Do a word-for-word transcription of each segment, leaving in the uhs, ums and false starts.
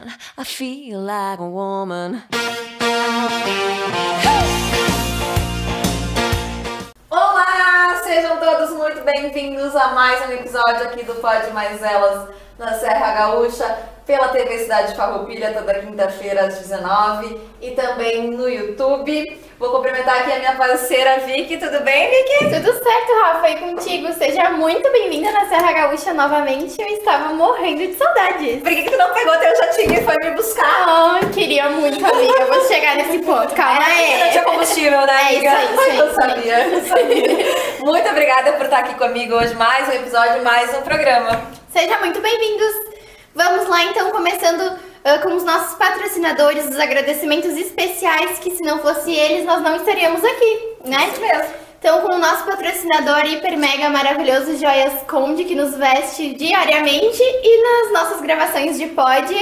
man, I feel like a woman. Olá, sejam todos muito bem-vindos a mais um episódio aqui do Pode Mais Elas na Serra Gaúcha, pela T V Cidade Farroupilha, toda quinta-feira às dezenove e também no YouTube. Vou cumprimentar aqui a minha parceira Vicky. Tudo bem, Vicky? Tudo certo, Rafa, e contigo. Seja muito bem-vinda na Serra Gaúcha novamente. Eu estava morrendo de saudades. Por que que tu não pegou teu jatinho e foi me buscar? Oh, queria muito, amiga. Vou chegar nesse ponto, calma aí. Não tinha combustível, né, amiga? É isso aí, isso aí. Eu sabia, eu sabia. Muito obrigada por estar aqui comigo hoje. Mais um episódio, mais um programa. Sejam muito bem-vindos. Vamos lá, então, começando... Uh, com os nossos patrocinadores, os agradecimentos especiais, que se não fosse eles, nós não estaríamos aqui, né? Isso mesmo. Então, com o nosso patrocinador hiper mega maravilhoso Joias Conde, que nos veste diariamente e nas nossas gravações de pod.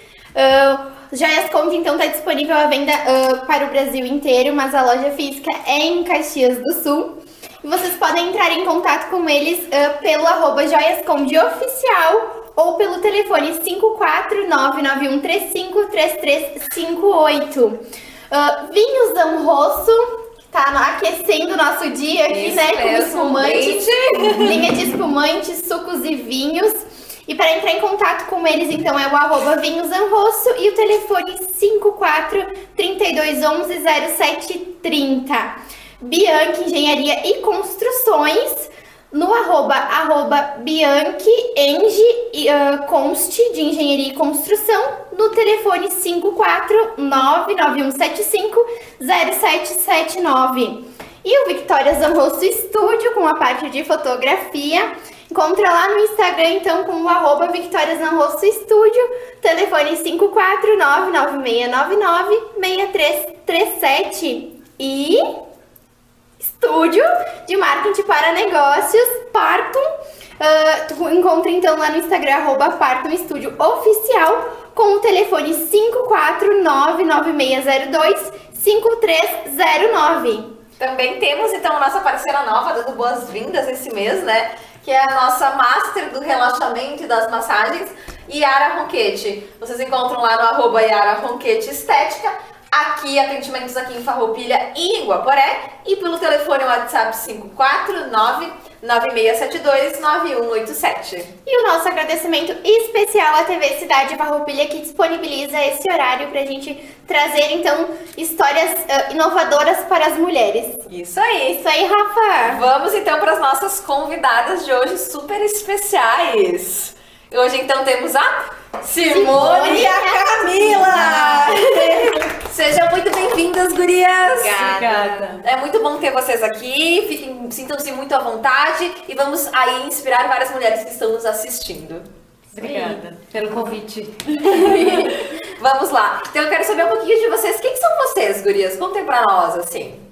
Uh, Joias Conde, então, está disponível à venda uh, para o Brasil inteiro, mas a loja física é em Caxias do Sul. E vocês podem entrar em contato com eles uh, pelo arroba Joias Conde Oficial, ou pelo telefone cinco quatro nove nove um três cinco três três cinco oito. Uh, Vinhos Zanrosso, tá aquecendo o nosso dia aqui, Isso né? Com mesmo, espumantes, linha de espumantes, sucos e vinhos. E para entrar em contato com eles, então, é o arroba Vinhos Zanrosso e o telefone cinco quatro três dois um um zero sete três zero. Bianchi Engenharia e Construções, no arroba, arroba Bianchi Engi, uh, Conste, de Engenharia e Construção, no telefone cinco quatro nove nove um sete cinco zero sete sete nove. E o Victoria Zanrosso Studio, com a parte de fotografia, encontra lá no Instagram, então, com o arroba Victoria Zanrosso Studio, telefone cinco quatro nove nove seis nove nove seis três três sete. E... Estúdio de marketing para negócios, Partum. Uh, tu encontra então lá no Instagram, arroba Partum Estúdio Oficial, com o telefone cinco quatro nove nove seis zero dois cinco três zero nove. Também temos então a nossa parceira nova, dando boas-vindas esse mês, né? Que é a nossa Master do Relaxamento e das Massagens, Yara Ronquete. Vocês encontram lá no arroba Yara Ronquete Estética. Aqui, atendimentos aqui em Farroupilha e em Guaporé, e pelo telefone WhatsApp cinco quatro nove nove seis sete dois nove um oito sete. E o nosso agradecimento especial à T V Cidade Farroupilha, que disponibiliza esse horário para a gente trazer, então, histórias uh, inovadoras para as mulheres. Isso aí! Isso aí, Rafa! Vamos então para as nossas convidadas de hoje super especiais. Hoje então temos a Simone, Simone e a Camila! Sejam muito bem-vindas, gurias! Obrigada! É muito bom ter vocês aqui, fiquem, sintam-se muito à vontade e vamos aí inspirar várias mulheres que estão nos assistindo. Obrigada pelo convite. Vamos lá! Então eu quero saber um pouquinho de vocês. Quem são vocês, gurias? Contem pra nós, assim.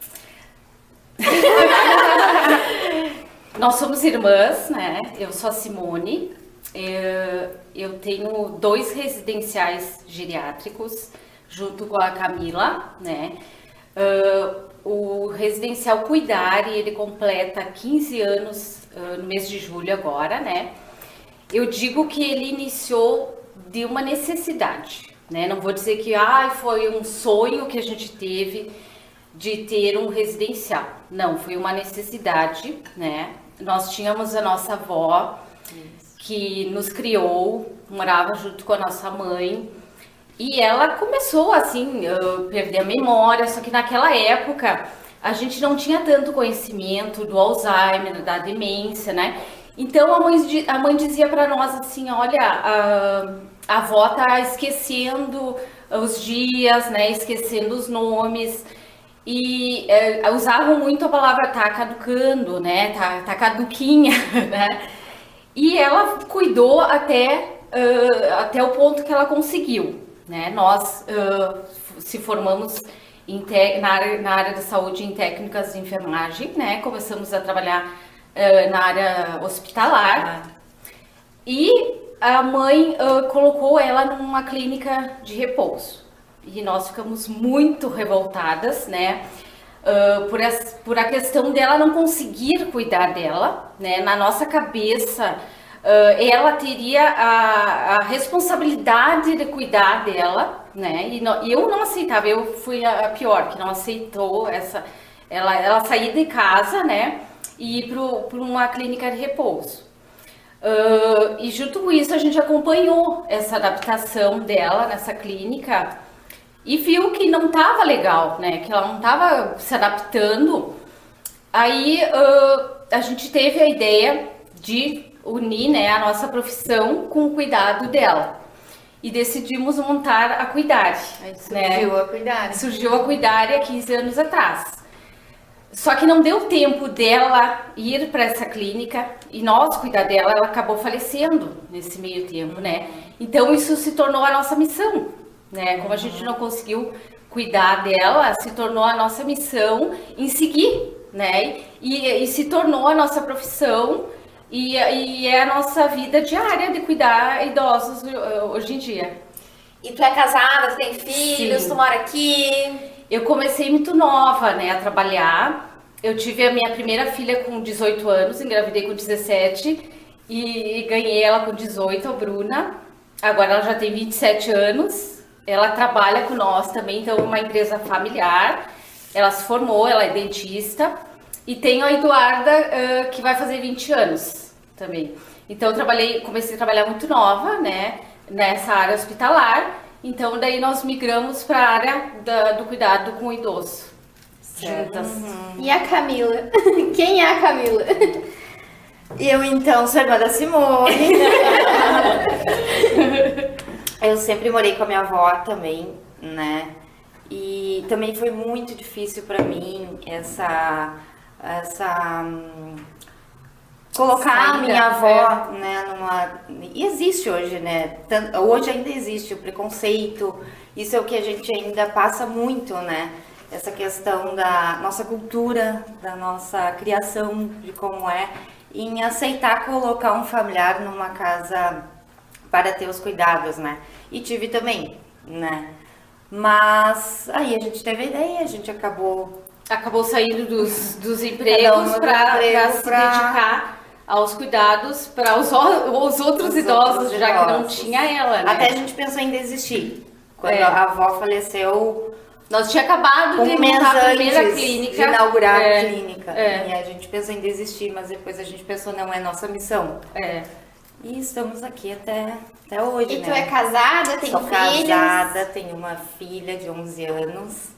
Nós somos irmãs, né? Eu sou a Simone. Eu, eu tenho dois residenciais geriátricos junto com a Camila, né? Uh, o residencial Cuidar, ele completa quinze anos uh, no mês de julho agora, né? Eu digo que ele iniciou de uma necessidade, né? Não vou dizer que ah, foi um sonho que a gente teve de ter um residencial. Não, foi uma necessidade, né? Nós tínhamos a nossa avó, que nos criou, morava junto com a nossa mãe, e ela começou assim, a perder a memória, só que naquela época a gente não tinha tanto conhecimento do Alzheimer, da demência, né? Então a mãe, a mãe dizia para nós assim, olha, a, a avó tá esquecendo os dias, né? Esquecendo os nomes. E é, usavam muito a palavra tá caducando, né? Tá, tá caduquinha, né? E ela cuidou até, uh, até o ponto que ela conseguiu, né? Nós uh, se formamos em te, na, área, na área da saúde em técnicas de enfermagem, né? Começamos a trabalhar uh, na área hospitalar. Ah. E a mãe uh, colocou ela numa clínica de repouso. E nós ficamos muito revoltadas, né? Uh, por, as, por a questão dela não conseguir cuidar dela, né? Na nossa cabeça, ela teria a, a responsabilidade de cuidar dela, né? E, no, e eu não aceitava, eu fui a, a pior, que não aceitou essa... Ela, ela sair de casa, né? E ir para uma clínica de repouso. Uh, e junto com isso a gente acompanhou essa adaptação dela nessa clínica e viu que não estava legal, né? Que ela não estava se adaptando. Aí uh, a gente teve a ideia de unir, né, a nossa profissão com o cuidado dela. E decidimos montar a Cuidare. Aí surgiu, né? a Cuidare. Surgiu a Cuidare há quinze anos atrás. Só que não deu tempo dela ir para essa clínica e nós cuidar dela, ela acabou falecendo nesse meio tempo, né? Então isso se tornou a nossa missão, né? Como a gente não conseguiu cuidar dela, se tornou a nossa missão em seguir, né? E, e se tornou a nossa profissão e, e é a nossa vida diária de cuidar idosos hoje em dia. E tu é casada, tu tem filhos, Sim. tu mora aqui? Eu comecei muito nova, né, a trabalhar. Eu tive a minha primeira filha com dezoito anos, engravidei com dezessete e ganhei ela com dezoito, a Bruna. Agora ela já tem vinte e sete anos. Ela trabalha com nós também, então é uma empresa familiar. Ela se formou, ela é dentista. E tenho a Eduarda, uh, que vai fazer vinte anos também. Então eu trabalhei, comecei a trabalhar muito nova, né, nessa área hospitalar. Então daí nós migramos para a área da, do cuidado com o idoso. Juntas. Uhum. E a Camila? Quem é a Camila? Eu então sou irmã da Simone. Eu sempre morei com a minha avó também, né? E também foi muito difícil para mim essa essa hum, colocar a minha avó, né, numa... E existe hoje, né? Hoje ainda existe o preconceito. Isso é o que a gente ainda passa muito, né? Essa questão da nossa cultura, da nossa criação, de como é, em aceitar colocar um familiar numa casa para ter os cuidados, né? E tive também, né? Mas aí a gente teve a ideia, a gente acabou... Acabou saindo dos, dos empregos um para emprego se pra... dedicar aos cuidados para os, os outros os idosos, outros já idosos. Que não tinha ela, né? Até a gente pensou em desistir. Quando é. a avó faleceu... Nós tinha acabado um de mês montar a primeira antes clínica. De inaugurar é, a clínica. É. E a gente pensou em desistir, mas depois a gente pensou, não é nossa missão. É. E estamos aqui até, até hoje, e né? tu é casada, tem Sou filhos? casada, tenho uma filha de onze anos.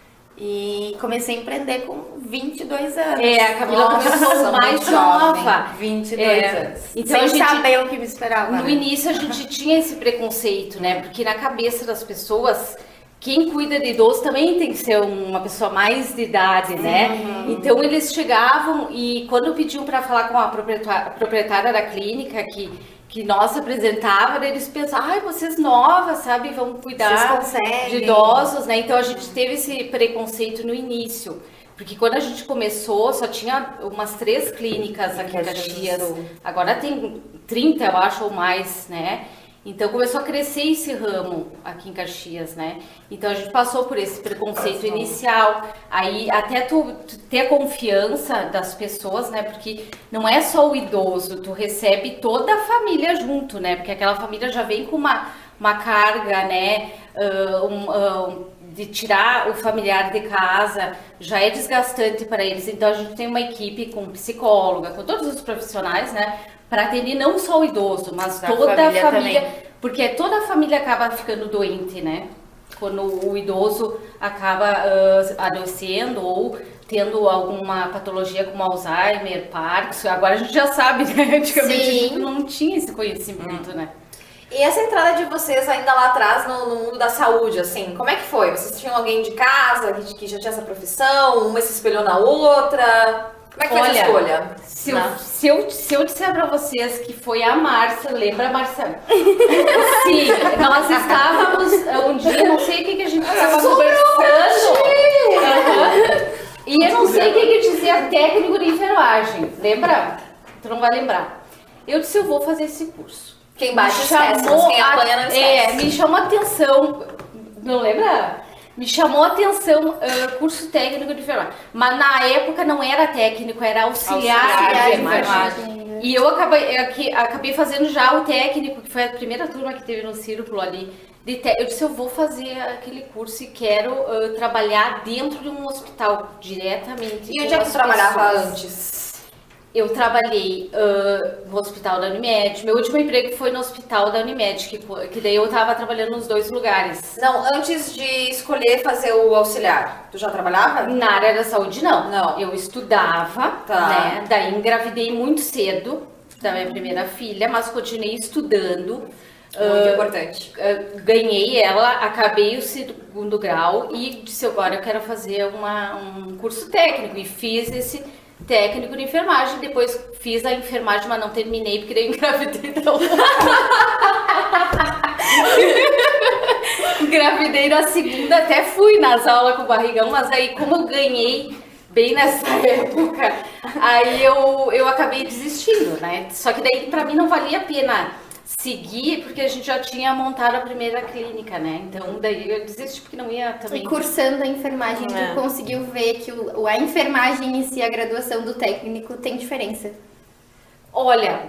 E comecei a empreender com vinte e dois anos. É, a Camila Nossa, começou mais nova. vinte e dois é. anos. Então, sem a gente, saber o que me esperava. No né? início a gente tinha esse preconceito, né? Porque na cabeça das pessoas, quem cuida de idoso também tem que ser uma pessoa mais de idade, né? Uhum. Então eles chegavam e quando pediam para falar com a proprietária da clínica, que, que nós apresentava, eles pensavam, ai, vocês novas, sabe, vão cuidar de idosos, né? Então a gente teve esse preconceito no início. Porque quando a gente começou, só tinha umas três clínicas aqui em Caxias. Agora tem trinta, eu acho, ou mais, né? Então começou a crescer esse ramo aqui em Caxias, né? Então a gente passou por esse preconceito inicial, aí até tu, tu ter a confiança das pessoas, né? Porque não é só o idoso, tu recebe toda a família junto, né? Porque aquela família já vem com uma, uma carga, né? Uh, um, uh, de tirar o familiar de casa, já é desgastante para eles. Então a gente tem uma equipe com psicóloga, com todos os profissionais, né? Para atender não só o idoso, mas da toda família a família, também. Porque toda a família acaba ficando doente, né? Quando o idoso acaba uh, adoecendo ou tendo alguma patologia como Alzheimer, Parkinson. Agora a gente já sabe, né? Antigamente Sim. a gente não tinha esse conhecimento, hum. né? E essa entrada de vocês ainda lá atrás no, no mundo da saúde, assim, como é que foi? Vocês tinham alguém de casa que, que já tinha essa profissão? Uma se espelhou na outra? Como é que foi Olha, essa escolha? Se eu, se, eu, se eu disser pra vocês que foi a Márcia, lembra a Márcia? Sim, nós estávamos um dia, não sei o que, que a gente estava conversando. Uhum. E eu não sei o que, que dizia técnico de enfermagem, lembra? Tu não vai lembrar. Eu disse, eu vou fazer esse curso. Quem bate chamou quem apanha não esquece. É, me chamou a atenção, não lembra? Me chamou a atenção uh, curso técnico de enfermagem. Mas na época não era técnico, era auxiliar, auxiliar de enfermagem. E eu acabei, eu aqui- acabei fazendo já o técnico, que foi a primeira turma que teve no círculo ali. De te- Eu disse, eu vou fazer aquele curso e quero ah, trabalhar dentro de um hospital, diretamente. E com onde é que as tu trabalhava pessoas. antes? Eu trabalhei ah, no hospital da Unimed. Meu último emprego foi no hospital da Unimed, que, fo- que daí eu tava trabalhando nos dois lugares. Não, antes de escolher fazer o auxiliar, tu já trabalhava? Na área da saúde, não. Não. Eu estudava, Tá. né? Daí engravidei muito cedo da minha primeira filha, mas continuei estudando. Muito Ah, importante. ah, ganhei ela, acabei o segundo grau e disse agora eu quero fazer uma, um curso técnico e fiz esse técnico de enfermagem. Depois fiz a enfermagem, mas não terminei porque daí eu engravidei. Então... Engravidei na segunda, até fui nas aulas com o barrigão, mas aí como eu ganhei bem nessa época, aí eu, eu acabei desistindo, né? Só que daí pra mim não valia a pena seguir, porque a gente já tinha montado a primeira clínica, né? Então daí eu desisti porque não ia também... E cursando a enfermagem, É. tu conseguiu ver que o, a enfermagem em si, a graduação do técnico, tem diferença? Olha,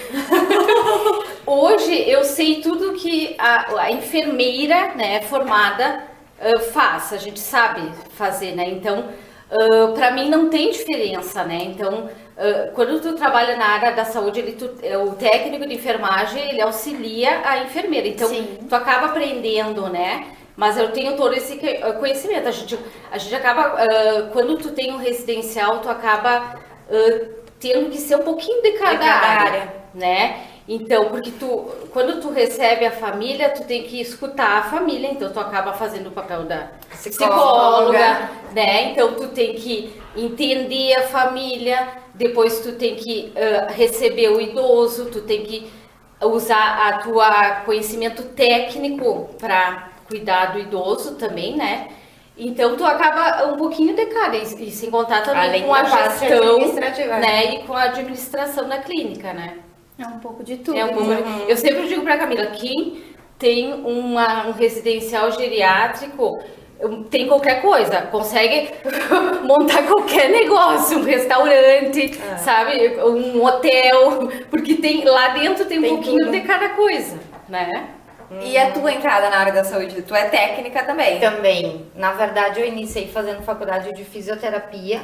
hoje eu sei tudo que a, a enfermeira, né, formada ah, faz, a gente sabe fazer, né? Então, ah, para mim não tem diferença, né? Então, ah, quando tu trabalha na área da saúde, ele, tu, é, o técnico de enfermagem, ele auxilia a enfermeira. Então, Sim. tu acaba aprendendo, né? Mas eu tenho todo esse que- conhecimento. A gente, a gente acaba, ah, quando tu tem um residencial, tu acaba ah, tendo que ser um pouquinho de cada, cada área, área. né? Então, porque tu, quando tu recebe a família, tu tem que escutar a família, então tu acaba fazendo o papel da Psicóloga. psicóloga, né? Então tu tem que entender a família, depois tu tem que ah, receber o idoso, tu tem que usar a tua conhecimento técnico para cuidar do idoso também, né? Então tu acaba um pouquinho de cada, e, e sem contar também Além com a da parte gestão, administrativa. né? E com a administração da clínica, né? É um pouco de tudo. É um pouco- Eu sempre digo pra Camila, quem tem uma, um residencial geriátrico um, tem qualquer coisa, consegue montar qualquer negócio, um restaurante, sabe, um hotel, porque tem lá dentro tem um Tem pouquinho tudo. de cada coisa, né? E a tua entrada na área da saúde? Tu é técnica também? Também. Na verdade, eu iniciei fazendo faculdade de fisioterapia.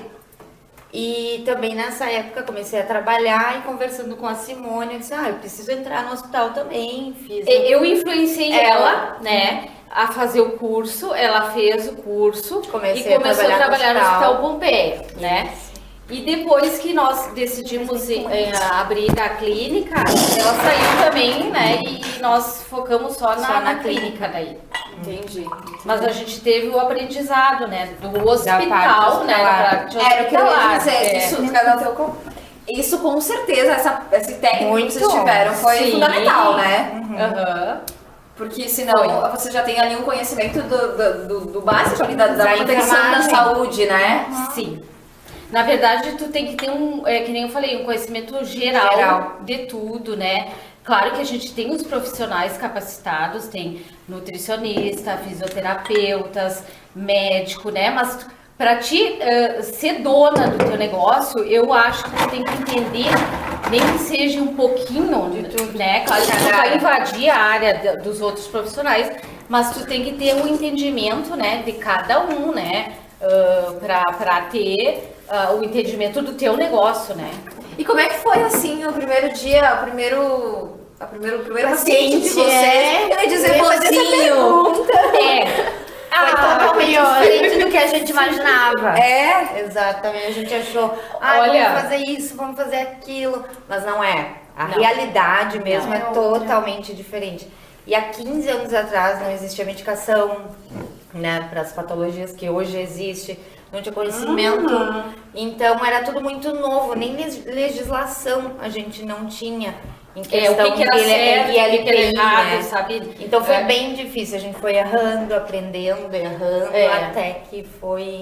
E também nessa época comecei a trabalhar e conversando com a Simone, eu disse, ah, eu preciso entrar no hospital também. Fiz um- Eu influenciei Ela. ela, né, a fazer o curso, ela fez o curso Comecei e a começou a trabalhar no trabalhar no hospital. Hospital Pompeia, né? E depois que nós decidimos eh, abrir a clínica, ela saiu também, né? E nós focamos só na, Só na na clínica daí. Entendi. Mas a gente teve o aprendizado, né? Do hospital, parte né? hospitalar. Da parte Era o que eu ia hospitalar, dizer. é. Isso, cada teu com- isso com certeza, essa, esse técnico Muito. que vocês tiveram foi Sim. fundamental, né? Aham. Porque senão você já tem ali um conhecimento do, do, do, do básico ali, da, da Da proteção da enfermagem. saúde, né? Sim. Na verdade, tu tem que ter um, é, que nem eu falei, um conhecimento geral, Geral. de tudo, né? Claro que a gente tem os profissionais capacitados, tem nutricionista, fisioterapeutas, médico, né? Mas para ti eh, ser dona do teu negócio, eu acho que tu tem que entender, nem que seja um pouquinho de tudo, né? Claro que tu não vai invadir a área da- dos outros profissionais, mas tu tem que ter um entendimento, né, de cada um, né? Uh, para ter ah, o entendimento do teu negócio, né? E como é que foi assim o primeiro dia, o primeiro. A primeiro, o primeiro paciente, de Paciente, vocês? é. Eu ia dizer Eu ia fazer essa mocinho. É, Ah, totalmente diferente do que a gente imaginava. É. Exatamente, a gente achou, ah, Olha- vamos fazer isso, vamos fazer aquilo, mas não é. A Não. realidade mesmo Não. é É outra. totalmente diferente. E há quinze anos atrás não existia medicação, né, para as patologias que hoje existe, não tinha conhecimento. Então era tudo muito novo, nem leg- legislação a gente não tinha em é o questão que, que era de certo, o que, que era I L P I, errado, né? sabe? Então foi É. bem difícil, a gente foi errando, aprendendo, errando, É. até que foi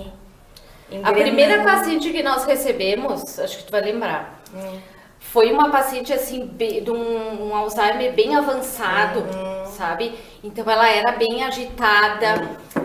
A primeira engrenando. paciente que nós recebemos, acho que tu vai lembrar, foi uma paciente assim, be- de um, um Alzheimer bem avançado, sabe? Então ela era bem agitada, ah,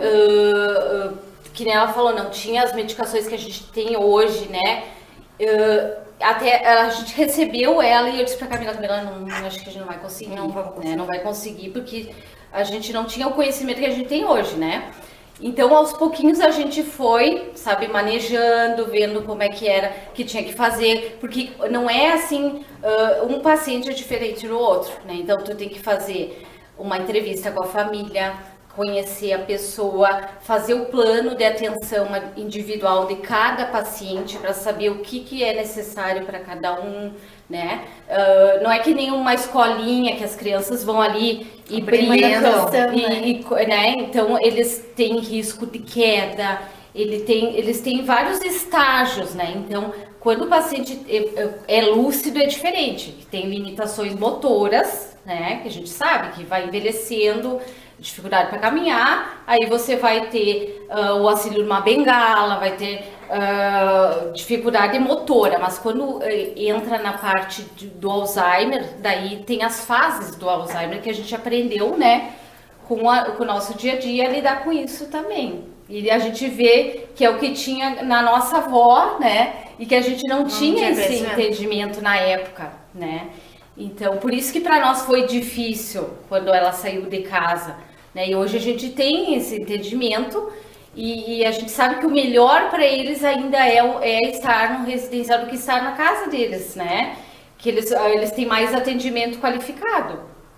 ah, que nem ela falou, não tinha as medicações que a gente tem hoje, né? Ah, até a gente recebeu ela e eu disse pra Camila, Camila, não, acho que a gente não vai conseguir, Não vamos conseguir. né? Não vai conseguir porque a gente não tinha o conhecimento que a gente tem hoje, né? Então, aos pouquinhos a gente foi, sabe, manejando, vendo como é que era, que tinha que fazer, porque não é assim, uh, um paciente é diferente do outro, né? Então, tu tem que fazer uma entrevista com a família, conhecer a pessoa, fazer o plano de atenção individual de cada paciente para saber o que, que é necessário para cada um, né? Uh, não é que nem uma escolinha que as crianças vão ali e brincam, e, e, né? Então eles têm risco de queda, ele tem, eles têm vários estágios, né? Então quando o paciente é, é lúcido é diferente, tem limitações motoras, né? Que a gente sabe que vai envelhecendo, dificuldade para caminhar, aí você vai ter uh, o auxílio de uma bengala, vai ter uh, dificuldade motora, mas quando uh, entra na parte de, do Alzheimer, daí tem as fases do Alzheimer que a gente aprendeu, né, com, a, com o nosso dia a dia, lidar com isso também. E a gente vê que é o que tinha na nossa avó, né, e que a gente não, não tinha, tinha esse entendimento na época, né. Então, por isso que para nós foi difícil quando ela saiu de casa, né? E hoje a gente tem esse entendimento e, e a gente sabe que o melhor para eles ainda é, é estar no residencial do que estar na casa deles, né? Que eles, eles têm mais atendimento qualificado.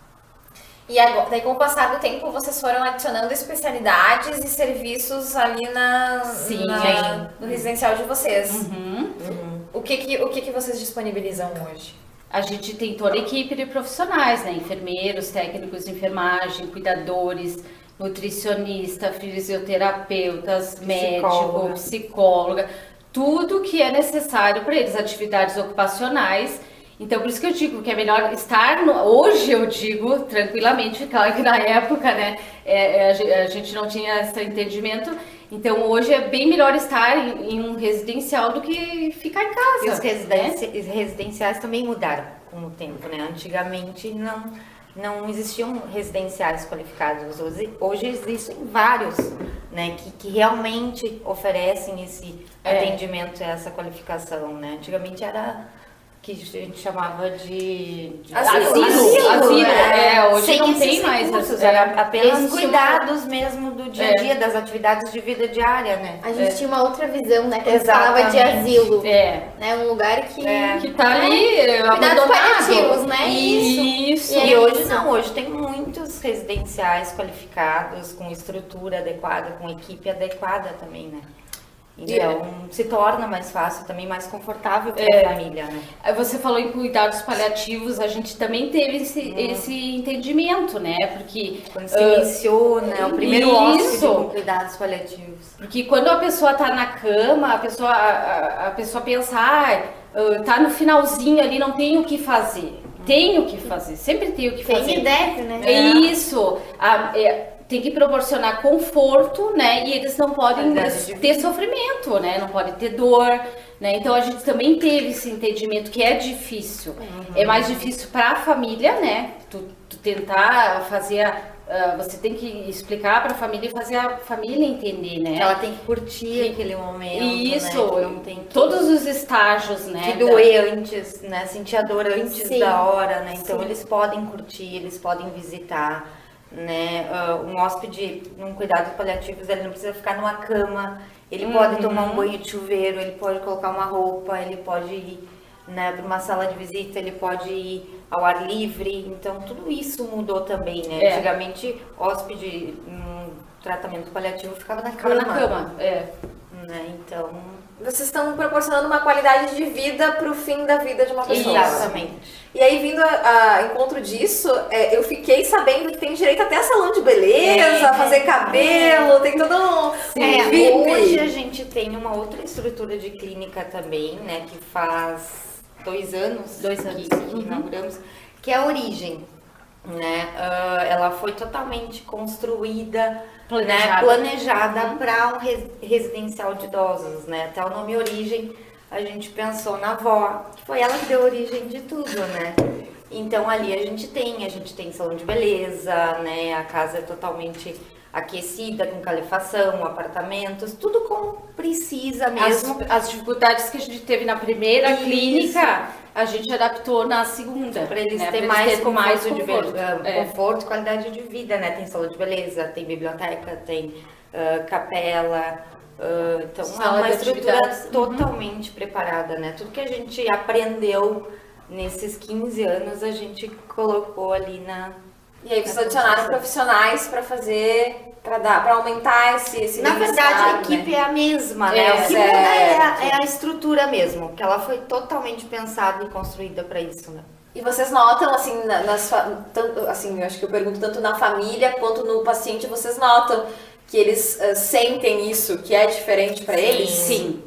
E agora, daí com o passar do tempo, vocês foram adicionando especialidades e serviços ali na, Sim, na, no residencial de vocês. Uhum. Uhum. O, que, que, o que, que vocês disponibilizam hoje? A gente tem toda a equipe de profissionais, né? Enfermeiros, técnicos de enfermagem, cuidadores, nutricionista, fisioterapeutas, médico, psicóloga, psicóloga, tudo que é necessário para eles, atividades ocupacionais. Então, por isso que eu digo que é melhor estar, no, hoje eu digo tranquilamente, claro que na época, né, é, a gente não tinha esse entendimento, então hoje é bem melhor estar em, em um residencial do que ficar em casa. E os residenci né? residenciais também mudaram com o tempo, né? Antigamente não, não existiam residenciais qualificados, hoje, hoje existem vários, né, que, que realmente oferecem esse é. atendimento, essa qualificação, né? Antigamente era... que a gente chamava de, de asilo, asilo, asilo, asilo é. é, hoje sem não tem mais recursos, é, era apenas existe cuidados uma... mesmo do dia a dia, é. das atividades de vida diária, né? A gente é. tinha uma outra visão, né? Quando Exatamente. falava de asilo, é. né? Um lugar que é. que tá ali é. cuidados paliativos, né? Isso. Isso. E, e hoje não, hoje tem muitos residenciais qualificados com estrutura adequada, com equipe adequada também, né? Então, é. se torna mais fácil, também mais confortável para é. a família, né? Você falou em cuidados paliativos, a gente também teve esse, hum. esse entendimento, né? Porque... Quando se uh, iniciou, né? O primeiro hóspede com cuidados paliativos. Porque quando a pessoa tá na cama, a pessoa, a, a pessoa pensa, ah, tá no finalzinho ali, não tem o que fazer. Tem o que fazer, sempre tem o que fazer. Tem e deve, né? É isso. A, é, tem que proporcionar conforto, né? E eles não podem ter sofrimento, né? Não podem ter dor, né? Então a gente também teve esse entendimento que é difícil. Uhum. É mais difícil para a família, né? Tu, tu tentar fazer a, uh, você tem que explicar para a família e fazer a família entender, né? Ela tem que curtir aquele momento. Isso. Né? Não tem que... Todos os estágios, né? Que doer antes, né? Sentir a dor antes Sim. da hora, né? Então Sim. eles podem curtir, eles podem visitar. Né? Uh, um hóspede num cuidado paliativos, ele não precisa ficar numa cama, ele uhum. pode tomar um banho de chuveiro, ele pode colocar uma roupa, ele pode ir, né, para uma sala de visita, ele pode ir ao ar livre. Então tudo isso mudou também, né? É. Antigamente, hóspede num tratamento paliativo ficava na cama. Ficava na cama, é. Né? Então... Vocês estão proporcionando uma qualidade de vida para o fim da vida de uma pessoa. Exatamente. E aí, vindo a, a encontro disso, é, eu fiquei sabendo que tem direito até a salão de beleza, é, fazer cabelo, é. tem todo um... É, hoje a gente tem uma outra estrutura de clínica também, né, que faz dois anos, dois anos. que, que inauguramos, que é a Origem. Né? Uh, ela foi totalmente construída, planejada, né? planejada uhum. para um res, residencial de idosos, né? Até o nome Origem a gente pensou na avó, que foi ela que deu origem de tudo, né? Então ali a gente tem, a gente tem salão de beleza, né? A casa é totalmente aquecida, com calefação, apartamentos, tudo como precisa mesmo. As, as dificuldades que a gente teve na primeira Isso. clínica, a gente adaptou na segunda. Para eles né? terem pra mais, eles terem conforto, mais de conforto. be- uh, É. conforto e qualidade de vida, né? Tem salão de beleza, tem biblioteca, tem uh, capela, uh, então Sala é uma de estrutura atividades. totalmente preparada, né? Tudo que a gente aprendeu nesses quinze anos, a gente colocou ali na... E aí vocês adicionaram profissionais para fazer, para dar, para aumentar esse, esse Na verdade, a bem-estar, equipe né? é a mesma, né? É, o que muda é a, certo. é a estrutura mesmo, que ela foi totalmente pensada e construída para isso, né? E vocês notam, assim, na- nas, fa- tanto, assim, eu acho que eu pergunto tanto na família quanto no paciente, vocês notam que eles ah, sentem isso, que é diferente para eles? Sim.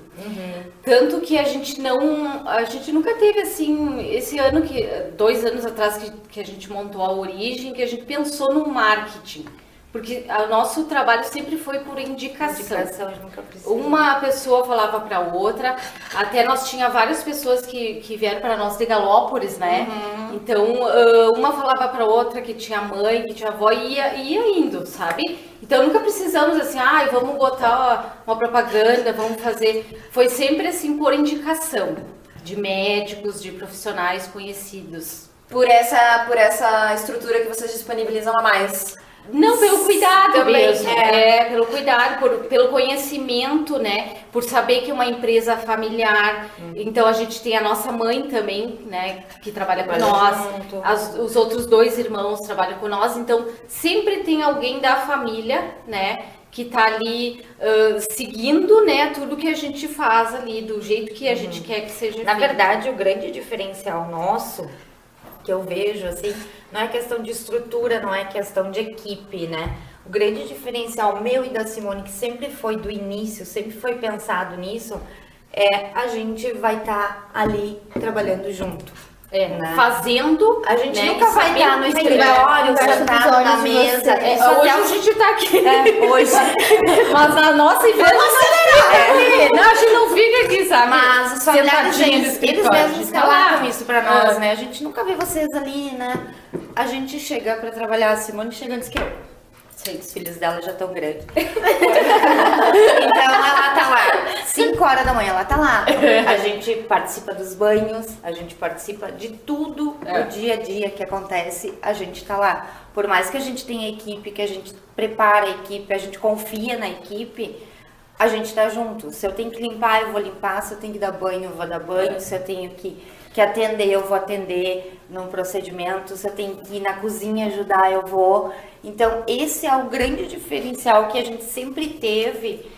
Tanto que a gente não, a gente nunca teve assim, esse ano que, dois anos atrás que, que a gente montou a Origem, que a gente pensou no marketing, porque o nosso trabalho sempre foi por indicação. Indicação, eu nunca precisei. Uma pessoa falava para outra, até nós tinha várias pessoas que, que vieram para nós de Galópolis, né? Então, ah, uma falava para outra que tinha mãe, que tinha avó, e ia, ia indo, sabe? Então, nunca precisamos assim, ai, vamos botar uma propaganda, vamos fazer. Foi sempre assim, por indicação de médicos, de profissionais conhecidos. Por essa, por essa estrutura que vocês disponibilizam a mais. Não, pelo cuidado Também, mesmo, é. é, pelo cuidado, por, pelo conhecimento, né, por saber que é uma empresa familiar, então a gente tem a nossa mãe também, né, que trabalha com Trabalha nós, junto. As- os outros dois irmãos trabalham com nós, então sempre tem alguém da família, né, que tá ali ah, seguindo, né, tudo que a gente faz ali, do jeito que a gente quer que seja Na feito. verdade, o grande diferencial nosso, que eu vejo, assim, não é questão de estrutura, não é questão de equipe, né? O grande diferencial meu e da Simone, que sempre foi do início, sempre foi pensado nisso, é a gente vai estar ali trabalhando junto. É, né? fazendo, A gente né, nunca e vai sabendo estar no que- escritório, Conversa sentado dos na olhos de mesa. vocês. É, isso até hoje a o- gente tá aqui. É, hoje. Mas na nossa infância é. Não, a gente não fica aqui, sabe? Mas os familiares, Sentadinho no eles, eles escritório, a mesmos gente tá relatam lá. isso pra nós, É. né? A gente nunca vê vocês ali, né? A gente chega pra trabalhar, a Simone chega antes que eu. Sei, os filhos dela já estão grandes. Então ela tá lá, cinco horas da manhã ela tá lá. A gente participa dos banhos, a gente participa de tudo É. do dia a dia que acontece, a gente tá lá. Por mais que a gente tenha equipe, que a gente prepara a equipe, a gente confia na equipe, a gente tá junto. Se eu tenho que limpar, eu vou limpar. Se eu tenho que dar banho, eu vou dar banho. Se eu tenho que, que atender, eu vou atender num procedimento. Se eu tenho que ir na cozinha ajudar, eu vou. Então, esse é o grande diferencial que a gente sempre teve,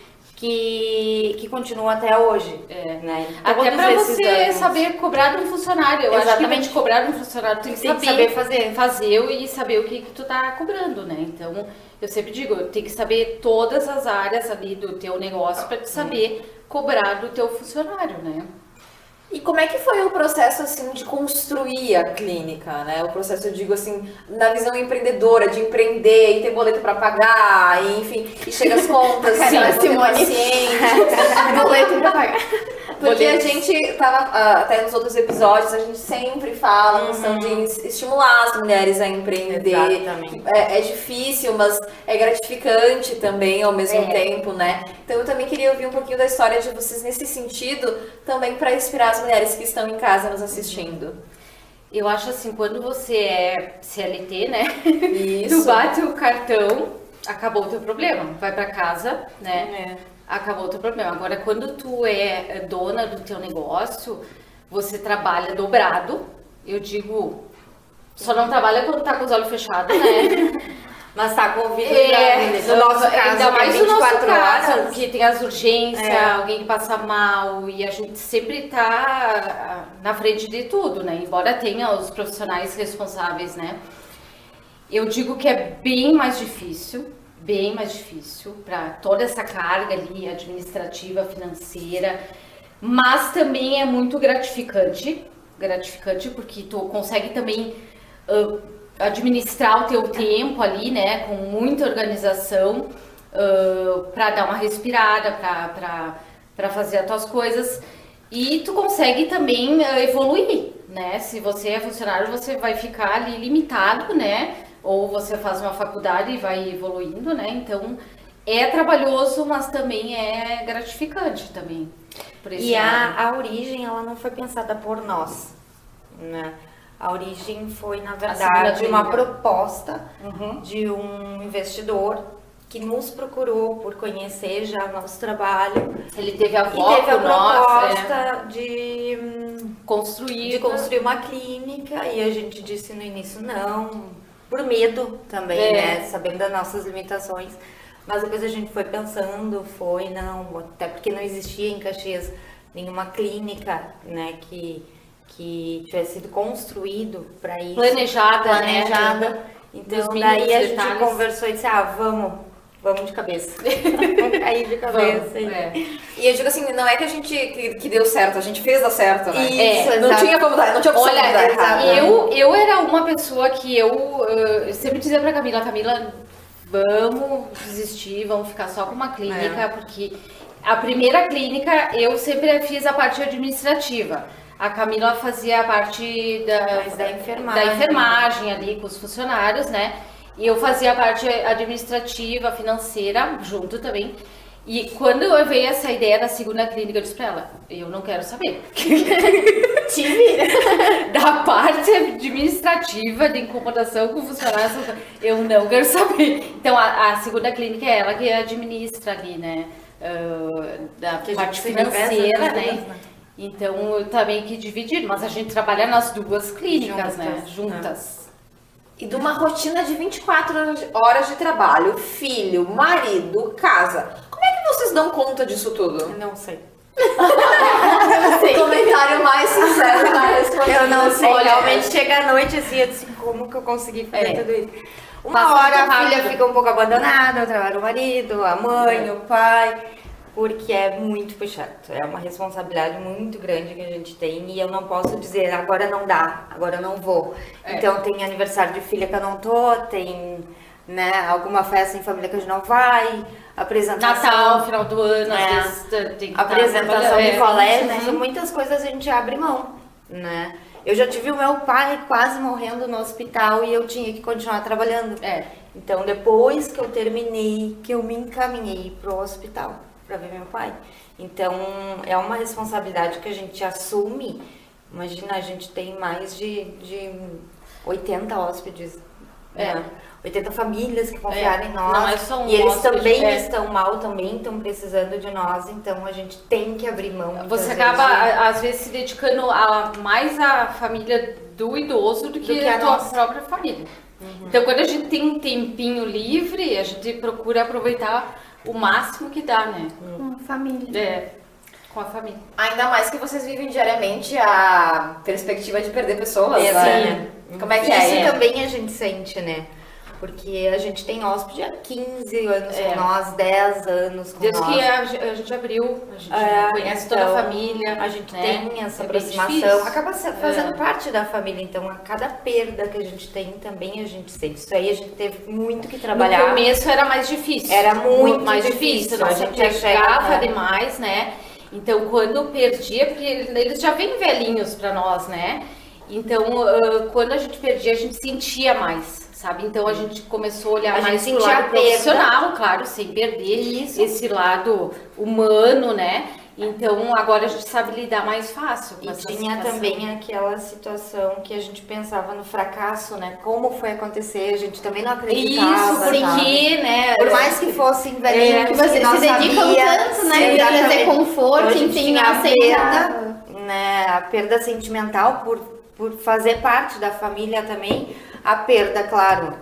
que, que continua até hoje. É. Né? Até Todos pra esses você anos. saber cobrar de um funcionário. Eu acho que pra Exatamente. te cobrar de um funcionário, tu tem que, Tem que saber, saber fazer. fazer e saber o que, que tu tá cobrando, né? Então, eu sempre digo, eu tenho que saber todas as áreas ali do teu negócio pra te saber cobrar do teu funcionário, né? E como é que foi o processo, assim, de construir a clínica, né? O processo, eu digo assim, na visão empreendedora, de empreender e ter boleto pra pagar, e, enfim, e chega as contas, Sim, né, ter Simone. paciente. Boleto pra pagar. Porque a gente tava, ah, até nos outros episódios, a gente sempre fala a questão de estimular as mulheres a empreender. Exatamente. É, é difícil, mas é gratificante também ao mesmo É. tempo, né? Então eu também queria ouvir um pouquinho da história de vocês nesse sentido, também para inspirar as mulheres que estão em casa nos assistindo. Eu acho assim, quando você é C L T, né? Isso. Tu bate o cartão, acabou o teu problema. Vai pra casa, né? Acabou o teu problema. Agora, quando tu é dona do teu negócio, você trabalha dobrado. Eu digo, só não trabalha quando tá com os olhos fechados, né? Mas tá com o vídeo É, no nosso caso, ainda mais que é no nosso vinte e quatro caso, horas. porque tem as urgências, É. alguém que passa mal, e a gente sempre tá na frente de tudo, né? Embora tenha os profissionais responsáveis, né? Eu digo que é bem mais difícil, bem mais difícil para toda essa carga ali administrativa, financeira, mas também é muito gratificante, gratificante porque tu consegue também ah, administrar o teu tempo ali, né, com muita organização, para dar uma respirada, para fazer as tuas coisas, e tu consegue também ah, evoluir, né? Se você é funcionário, você vai ficar ali limitado, né? ou você faz uma faculdade e vai evoluindo, né? Então é trabalhoso, mas também é gratificante também. Por esse E a, lado. a origem, ela não foi pensada por nós, né? A origem foi, na verdade, segunda uma clínica. proposta Uhum. de um investidor que nos procurou por conhecer já o nosso trabalho Ele teve a e avó teve a por nós, proposta é, de, hum, construir. de construir uma clínica, e a gente disse no início não, por medo também, É. né? Sabendo das nossas limitações. Mas depois a gente foi pensando, foi, não, até porque não existia em Caxias nenhuma clínica, né, que, que tivesse sido construído para isso. Planejada, Planejada. né? Então Dos mínimos daí a gente detalhes. conversou e disse, ah, vamos, vamos de cabeça. Vamos cair de cabeça. Vamos, é. E eu digo assim, não é que a gente que, que deu certo, a gente fez dar certo, né? Isso, Não exato. tinha como dar, não tinha opção Olha, de dar errado. eu, eu era uma pessoa que eu, eh, eu sempre dizia pra Camila, Camila, vamos desistir, vamos ficar só com uma clínica, É. porque a primeira clínica eu sempre fiz a parte administrativa. A Camila fazia a parte da, Mais da enfermagem. da enfermagem ali com os funcionários, né? E eu fazia a parte administrativa, financeira, junto também. E quando eu veio essa ideia da segunda clínica, eu disse pra ela, eu não quero saber. Te vira. Da parte administrativa de incomodação com funcionários, eu não quero saber. Então, a, a segunda clínica é ela que administra ali, né? Uh, da Que a parte gente se reveza financeira, nas né? duas, né? Então, eu também que dividir, mas a gente trabalha nas duas clínicas, Juntas, né? né? Juntas. E de uma rotina de vinte e quatro horas de trabalho, filho, marido, casa. Como é que vocês dão conta disso tudo? Não sei. O comentário mais sincero na resposta. Eu não sei, Olha, realmente chega à noite assim, eu disse, como que eu consegui fazer É. tudo isso? Uma Passa hora muito a filha rápido. fica um pouco abandonada, outra hora o marido, a mãe, o pai, porque é muito puxado. É uma responsabilidade muito grande que a gente tem e eu não posso dizer agora não dá, agora eu não vou. É. Então tem aniversário de filha que eu não tô, tem, né, alguma festa em família que a gente não vai, apresentação. Natal, final do ano, É. às vezes tem que estar Apresentação trabalhando, de é. colégio, muitas coisas a gente abre mão, né? Eu já tive o meu pai quase morrendo no hospital e eu tinha que continuar trabalhando. É. Então, depois que eu terminei, que eu me encaminhei pro hospital para ver meu pai. Então, é uma responsabilidade que a gente assume. Imagina, a gente tem mais de, de oitenta hóspedes, É. né? oitenta famílias que confiaram É. em nós. Não é só um e eles hóspede, também é. estão mal, também estão precisando de nós. Então, a gente tem que abrir mão. muitas Você vezes, acaba, de- a- às vezes, se dedicando a, mais à família do idoso do que, que a a tua nossa. própria família. Então, quando a gente tem um tempinho livre, a gente procura aproveitar o máximo que dá, né? Com família. É, com a família. Ainda mais que vocês vivem diariamente a perspectiva de perder pessoas, É, né? sim. Como é que Isso é? também a gente sente, né? Porque a gente tem hóspede há quinze anos É. com nós, dez anos com Desde nós. que a, ge- a gente abriu, a gente É, conhece então, toda a família. A gente né? tem essa É bem aproximação, difícil. acaba se- fazendo É. parte da família. Então, a cada perda que a gente tem, também a gente sente. Isso aí a gente teve muito que trabalhar. No começo era mais difícil. Era muito mais difícil, difícil. a A gente gente chega, pegava né? demais, né? Então, quando perdia, porque eles já vêm velhinhos pra nós, né? Então, ah, quando a gente perdia, a gente sentia mais, sabe? Então, a gente começou a olhar A mais gente pro sentia lado a perda. profissional, claro, sem perder esse lado humano, né? Então, agora a gente sabe lidar mais fácil com E essa tinha situação. também aquela situação que a gente pensava no fracasso, né? Como foi acontecer, a gente também não acreditava. Isso, sabe? porque, né? Por mais que fossem velhinhos, Que vocês que não se dedicam sabia, tanto, né? sim, Pra trazer exatamente. conforto, Então, a gente enfim, tinha a aceitar. perda, né? A perda sentimental por, por fazer parte da família também. A perda, claro,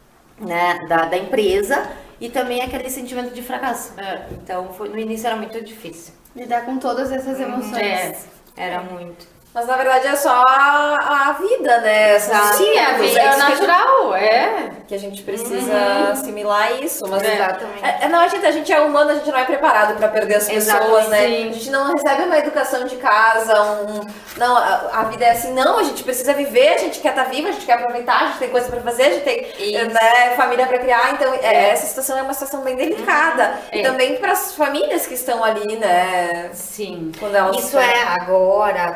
né? Da, da empresa e também aquele sentimento de fracasso. É. Então, foi, no início era muito difícil. Lidar com todas essas emoções. É. Era muito. Mas na verdade é só a, a vida, né? São Sim, a ciclos, vida é é isso que a gente- natural, é. que a gente precisa assimilar isso, mas Exatamente. É, é, não, a gente, a gente é humano, a gente não é preparado para perder as Exato, pessoas, né? sim. A gente não recebe uma educação de casa, um, não, a, a vida é assim, não, a gente precisa viver, a gente quer estar viva, a gente quer aproveitar, a gente tem coisa para fazer, a gente tem Isso. né, família para criar, então é, essa situação é uma situação bem delicada. E É. também para as famílias que estão ali, né? Sim. Quando elas Isso é agora, após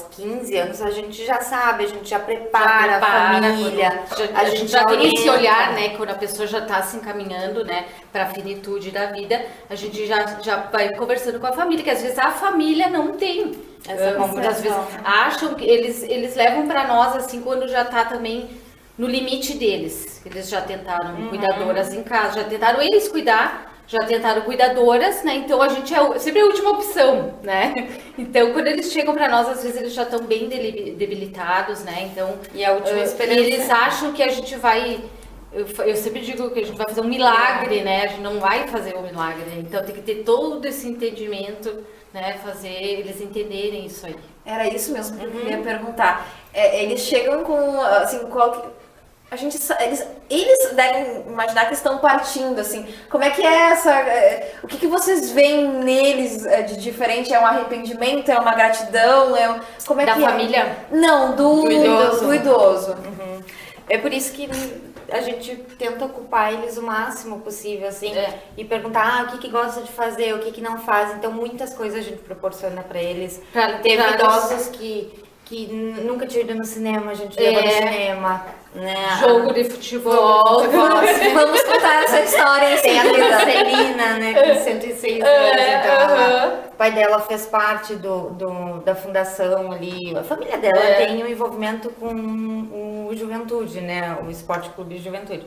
quinze anos, a gente já sabe, a gente já prepara, Já prepara, a família, quando- já- a a gente gente já tem esse orienta. olhar, né, quando a pessoa já está se encaminhando, né, para a finitude da vida, a gente já, já vai conversando com a família, que às vezes a família não tem. Essa eh, muitas vezes compreensão. acham que eles, eles levam para nós assim quando já está também no limite deles. Eles já tentaram Uhum. cuidadoras em casa, já tentaram eles cuidar, já tentaram cuidadoras, né? Então a gente é o- sempre a última opção, né? Então quando eles chegam para nós, às vezes eles já estão bem deli- debilitados, né? Então E a última eh, esperança. e eles acham que a gente vai eu, fa- eu sempre digo que a gente vai fazer um milagre, né? A gente não vai fazer um milagre. Então tem que ter todo esse entendimento, né? Fazer eles entenderem isso aí. Era isso mesmo que eu queria perguntar. É, eles chegam com, assim, qual que... A gente, sa- eles, eles devem imaginar que estão partindo, assim. Como é que é essa... é, o que, que vocês veem neles é, de diferente? É um arrependimento? É uma gratidão? É, um- como é Da que família? É? Não, do, Do idoso. do idoso. Uhum. É por isso que a gente tenta ocupar eles o máximo possível, assim, É. e perguntar ah, o que que gosta de fazer, o que que não faz. Então, muitas coisas a gente proporciona para eles. Pra- Teve pra- idosos que, que n- nunca tinham ido no cinema, a gente leva no É. cinema, né? Jogo de futebol. Vamos contar essa história em Tem a seguida. Celina, né, com cento e seis anos, É, então aham. a- o pai dela fez parte do, do- da fundação ali, a família dela É. tem um envolvimento com o Juventude, né, o Esporte Clube Juventude.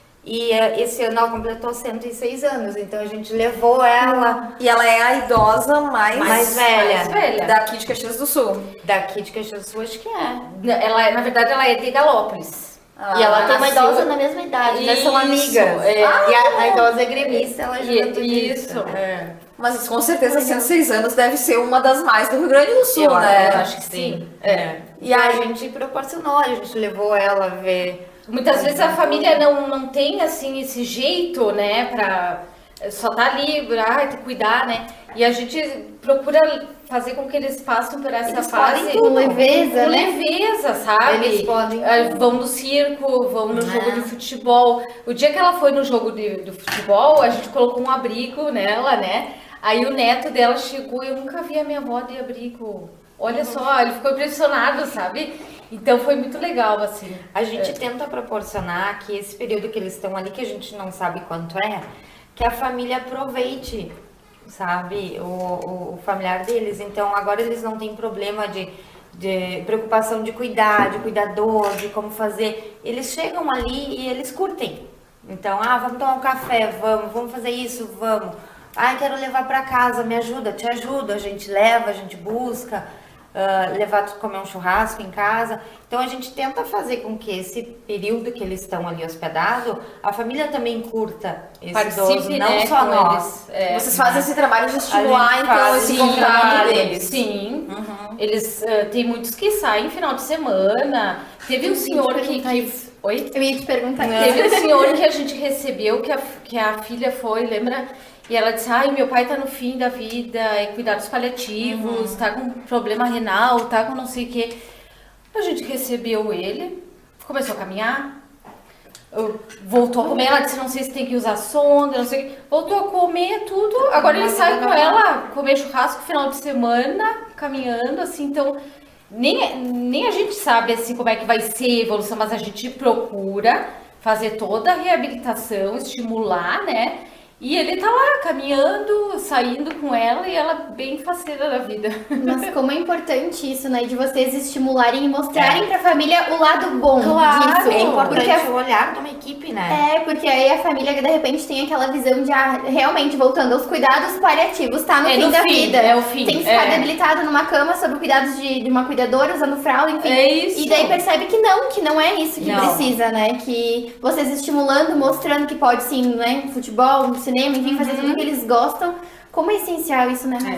E eh, esse ano ela completou cento e seis anos, então a gente levou ela E ela é a idosa mais, mais velha, mais velha. daqui de Caxias do Sul. daqui de Caxias do Sul, acho que é. Ela, é- na verdade, ela é de Galópolis. E ela tem uma nasceu- idosa na mesma idade, né? São Isso, amigas. é. E a, a idosa é gremista, ela é E- juventudista. Isso. É. Mas com certeza cento e seis anos deve ser uma das mais do Rio Grande do Sul, Eu né? Eu acho que sim. É. E a gente proporcionou, a gente levou ela a ver. Muitas vezes a família não, não tem assim esse jeito, né, pra só tá ali, ah, tem que cuidar, né? E a gente procura fazer com que eles passem por essa Eles fase podem tudo. Com leveza, com né? leveza, sabe? Eles podem Ah, vão no circo, vão no É. jogo de futebol. O dia que ela foi no jogo de, do futebol, a gente colocou um abrigo nela, né? Aí o neto dela chegou e eu nunca vi a minha avó de abrigo. Olha só, ele ficou impressionado, sabe? Então foi muito legal, assim. A gente tenta proporcionar que esse período que eles estão ali, que a gente não sabe quanto é, que a família aproveite, sabe, o, o, o familiar deles. Então agora eles não têm problema de, de preocupação de cuidar, de cuidador, de como fazer. Eles chegam ali e eles curtem. Então, ah, vamos tomar um café, vamos, vamos fazer isso, vamos. Ah, quero levar para casa, me ajuda, te ajudo. A gente leva, a gente busca. Uh, levar tu comer um churrasco em casa. Então a gente tenta fazer com que esse período que eles estão ali hospedados, a família também curta esse Participe, idoso, não né, só com nós. eles. É. Vocês fazem esse trabalho de estimular, A gente então, faz, esse sim, contato Claro, deles. Sim. Eles eh, tem muitos que saem final de semana. Teve um senhor que, que... Oi? Eu ia te perguntar. Teve um senhor que a gente recebeu, que a, que a filha foi, lembra? E ela disse, ai, meu pai tá no fim da vida, é cuidados paliativos, tá com problema renal, tá com não sei o quê. A gente recebeu ele, começou a caminhar, eu- voltou a comer, ela disse, não sei se tem que usar sonda, não sei o quê. Voltou a comer tudo, agora ele sai com ela, comer churrasco final de semana, caminhando, assim, então... Nem, nem a gente sabe assim como é que vai ser a evolução, mas a gente procura fazer toda a reabilitação, estimular, né? E ele tá lá caminhando, saindo com ela e ela bem faceira da vida. Mas como é importante isso, né? De vocês estimularem e mostrarem pra família o lado bom Claro, disso. É importante Porque a- o olhar de uma equipe, né? É, porque aí a família de repente tem aquela visão de, ah, realmente, voltando aos cuidados paliativos, tá no É fim no da fim, vida. é o fim, Tem que ficar é. debilitado numa cama sob cuidados de, de uma cuidadora, usando fralda, enfim. É isso. E daí percebe que não, que não é isso que Não. precisa, né? Que vocês estimulando, mostrando que pode sim, né? Futebol, cinema, enfim, fazer tudo que eles gostam. Como é essencial isso, né?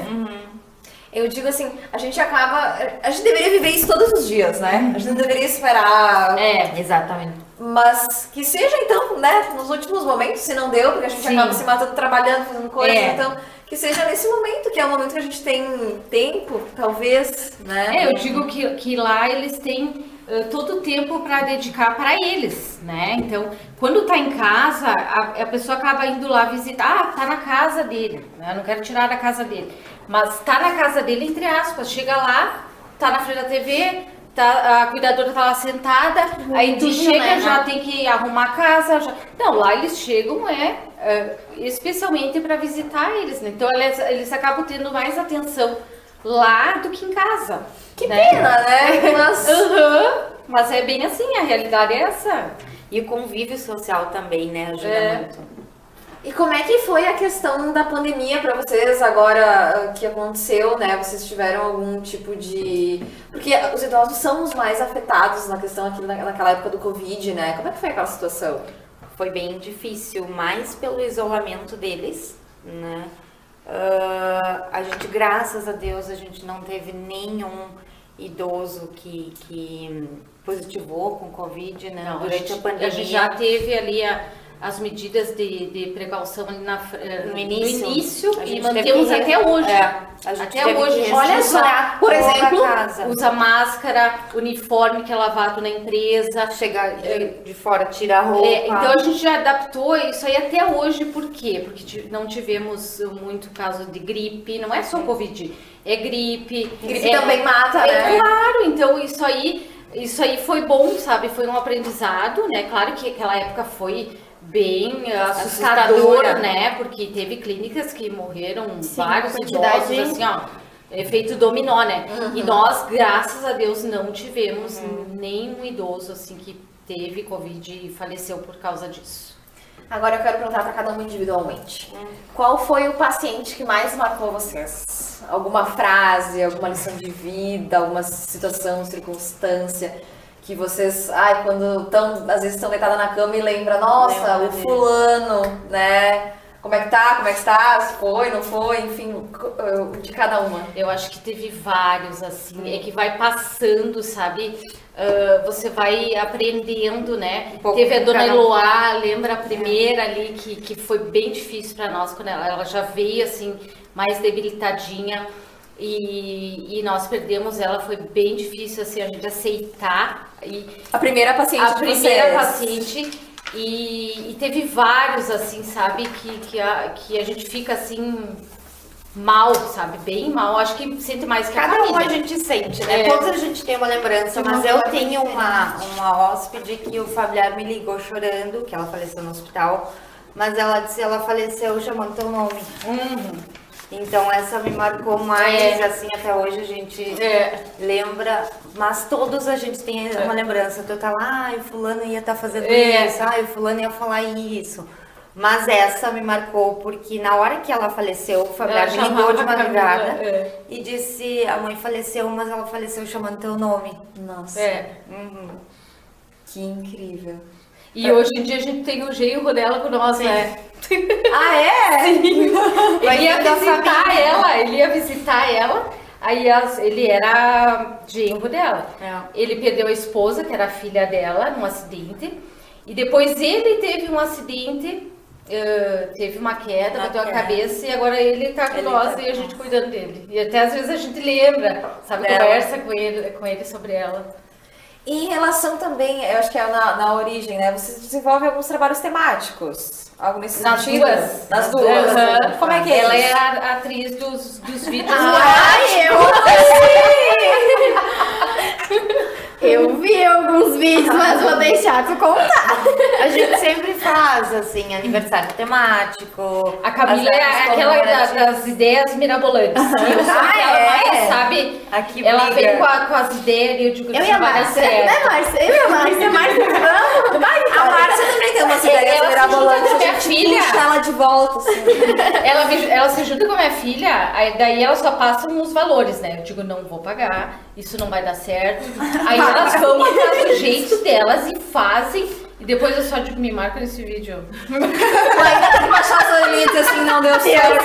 Eu digo assim, a gente acaba... A gente deveria viver isso todos os dias, né? A gente não deveria esperar... É, Exatamente. Mas que seja, então, né, nos últimos momentos, se não deu, porque a gente Sim. acaba se matando trabalhando, fazendo coisas, É. então, que seja nesse momento, que é o momento que a gente tem tempo, talvez, né? É, eu digo que, que lá eles têm eh, todo o tempo para dedicar para eles, né? Então, quando tá em casa, a, a pessoa acaba indo lá visitar, ah, tá na casa dele, né? Eu não quero tirar da casa dele, mas tá na casa dele, entre aspas, chega lá, tá na frente da T V, tá, a cuidadora tá lá sentada, aí tu Bonitinho, chega, né? já tem que arrumar a casa. Já... Não, lá eles chegam, é, é especialmente para visitar eles, né? Então eles, eles acabam tendo mais atenção lá do que em casa. Que né? pena, né? Mas... Uhum. Mas é bem assim, a realidade é essa. E o convívio social também, né? Ajuda É. muito. E como é que foi a questão da pandemia para vocês agora que aconteceu, né? Vocês tiveram algum tipo de... Porque os idosos são os mais afetados na questão aqui na- naquela época do Covid, né? Como é que foi aquela situação? Foi bem difícil, mais pelo isolamento deles, né? Ah, a gente, graças a Deus, a gente não teve nenhum idoso que, que positivou com Covid, né? Não, a Durante gente, a pandemia. a gente já teve ali a, as medidas de, de precaução ali na, fr- No início, no início a e gente mantemos teve que- até hoje. É, a gente Até teve hoje, que olha só, reestruturar por toda a exemplo, casa. Usa máscara, uniforme que é lavado na empresa. Chega de, de fora, tira a roupa. É, então a gente já adaptou isso aí até hoje, por quê? Porque ti- não tivemos muito caso de gripe, não é só Covid, é gripe. Gripe é, também mata, é, né? Claro, então isso aí, isso aí foi bom, sabe? Foi um aprendizado, né? Claro que aquela época foi bem eh, assustador, Assustadora. né? Porque teve clínicas que morreram Sim, vários quantidade- idosos, assim, ó. Efeito dominó, né? Uhum. E nós, graças a Deus, não tivemos nenhum idoso assim que teve Covid e faleceu por causa disso. Agora eu quero perguntar para cada um individualmente. Qual foi o paciente que mais marcou vocês? Alguma frase, alguma lição de vida, alguma situação, circunstância que vocês, ai, quando estão, às vezes estão deitadas na cama e lembra, nossa, Lembra o dele. fulano, né? Como é que tá? Como é que está? Se foi, não foi, enfim, de cada uma. Eu acho que teve vários, assim, é que vai passando, sabe? Ah, você vai aprendendo, né? Um pouco Teve a com Dona cada um. Eloá, lembra a primeira ali, que, que foi bem difícil para nós, quando ela, ela já veio, assim, mais debilitadinha. E, e nós perdemos ela, foi bem difícil, assim, a gente aceitar. E A primeira paciente a de primeira vocês. paciente e, e teve vários assim, sabe, que, que, a, que a gente fica assim mal, sabe, bem mal, acho que sente mais que a Cada um a família. gente sente, né? É. Todos a gente tem uma lembrança, De uma mas eu forma tenho uma, uma hóspede que o familiar me ligou chorando, que ela faleceu no hospital, mas ela disse ela faleceu chamando teu nome. Uhum. Então essa me marcou mais, É. assim, até hoje a gente É. lembra, mas todos a gente tem uma lembrança. Tu tá lá, ai, o fulano ia estar fazendo É. isso, ai, o fulano ia falar isso. Mas essa me marcou porque na hora que ela faleceu, o familiar Ela me ligou de chamava a madrugada Camila, é. e disse, a mãe faleceu, mas ela faleceu chamando teu nome. Nossa, É. Uhum. que incrível. E hoje em dia a gente tem o genro dela com nós, né? Ah, é? Ele ia vir da visitar família. ela, ele ia visitar ela, aí as- ele era genro dela. É. Ele perdeu a esposa, que era a filha dela, num acidente. E depois ele teve um acidente, eh, teve uma queda, Uma bateu a queda. cabeça e agora ele tá com Ele nós tá e a com gente nós. cuidando dele. E até às vezes a gente lembra, sabe, Dela. conversa com ele, com ele sobre ela. E em relação também, eu acho que é na, na origem, né? Vocês desenvolvem alguns trabalhos temáticos. Algo nesse Nas sentido? duas. Nas duas. Aham. Como é que é Ela isso? é a atriz dos, dos vídeos. Ai, eu Eu vi alguns vídeos, mas vou deixar tu contar. A gente sempre faz, assim, aniversário temático. A Camila as é datas aquela da- comemorativas. das ideias mirabolantes. Eu sou Ah, aquela é? mais, sabe? Aqui Ela briga. vem com, a- com as ideias e eu digo Eu e "Isso a vai dar Márcia, certo." né, Márcia? Eu e a Márcia, Márcia, vamos, vai, A Márcia também tem umas ideias Ela se mirabolantes, junta com a minha gente filha. puxa ela de volta, assim. Ela, me- ela se junta com a minha filha, aí daí ela só passa uns valores, né? Eu digo, não vou pagar, isso não vai dar certo. Aí elas vão atrás do jeito delas e fazem. E depois eu só digo, me marca nesse vídeo. Ainda tem que baixar os limites, assim, não deu certo.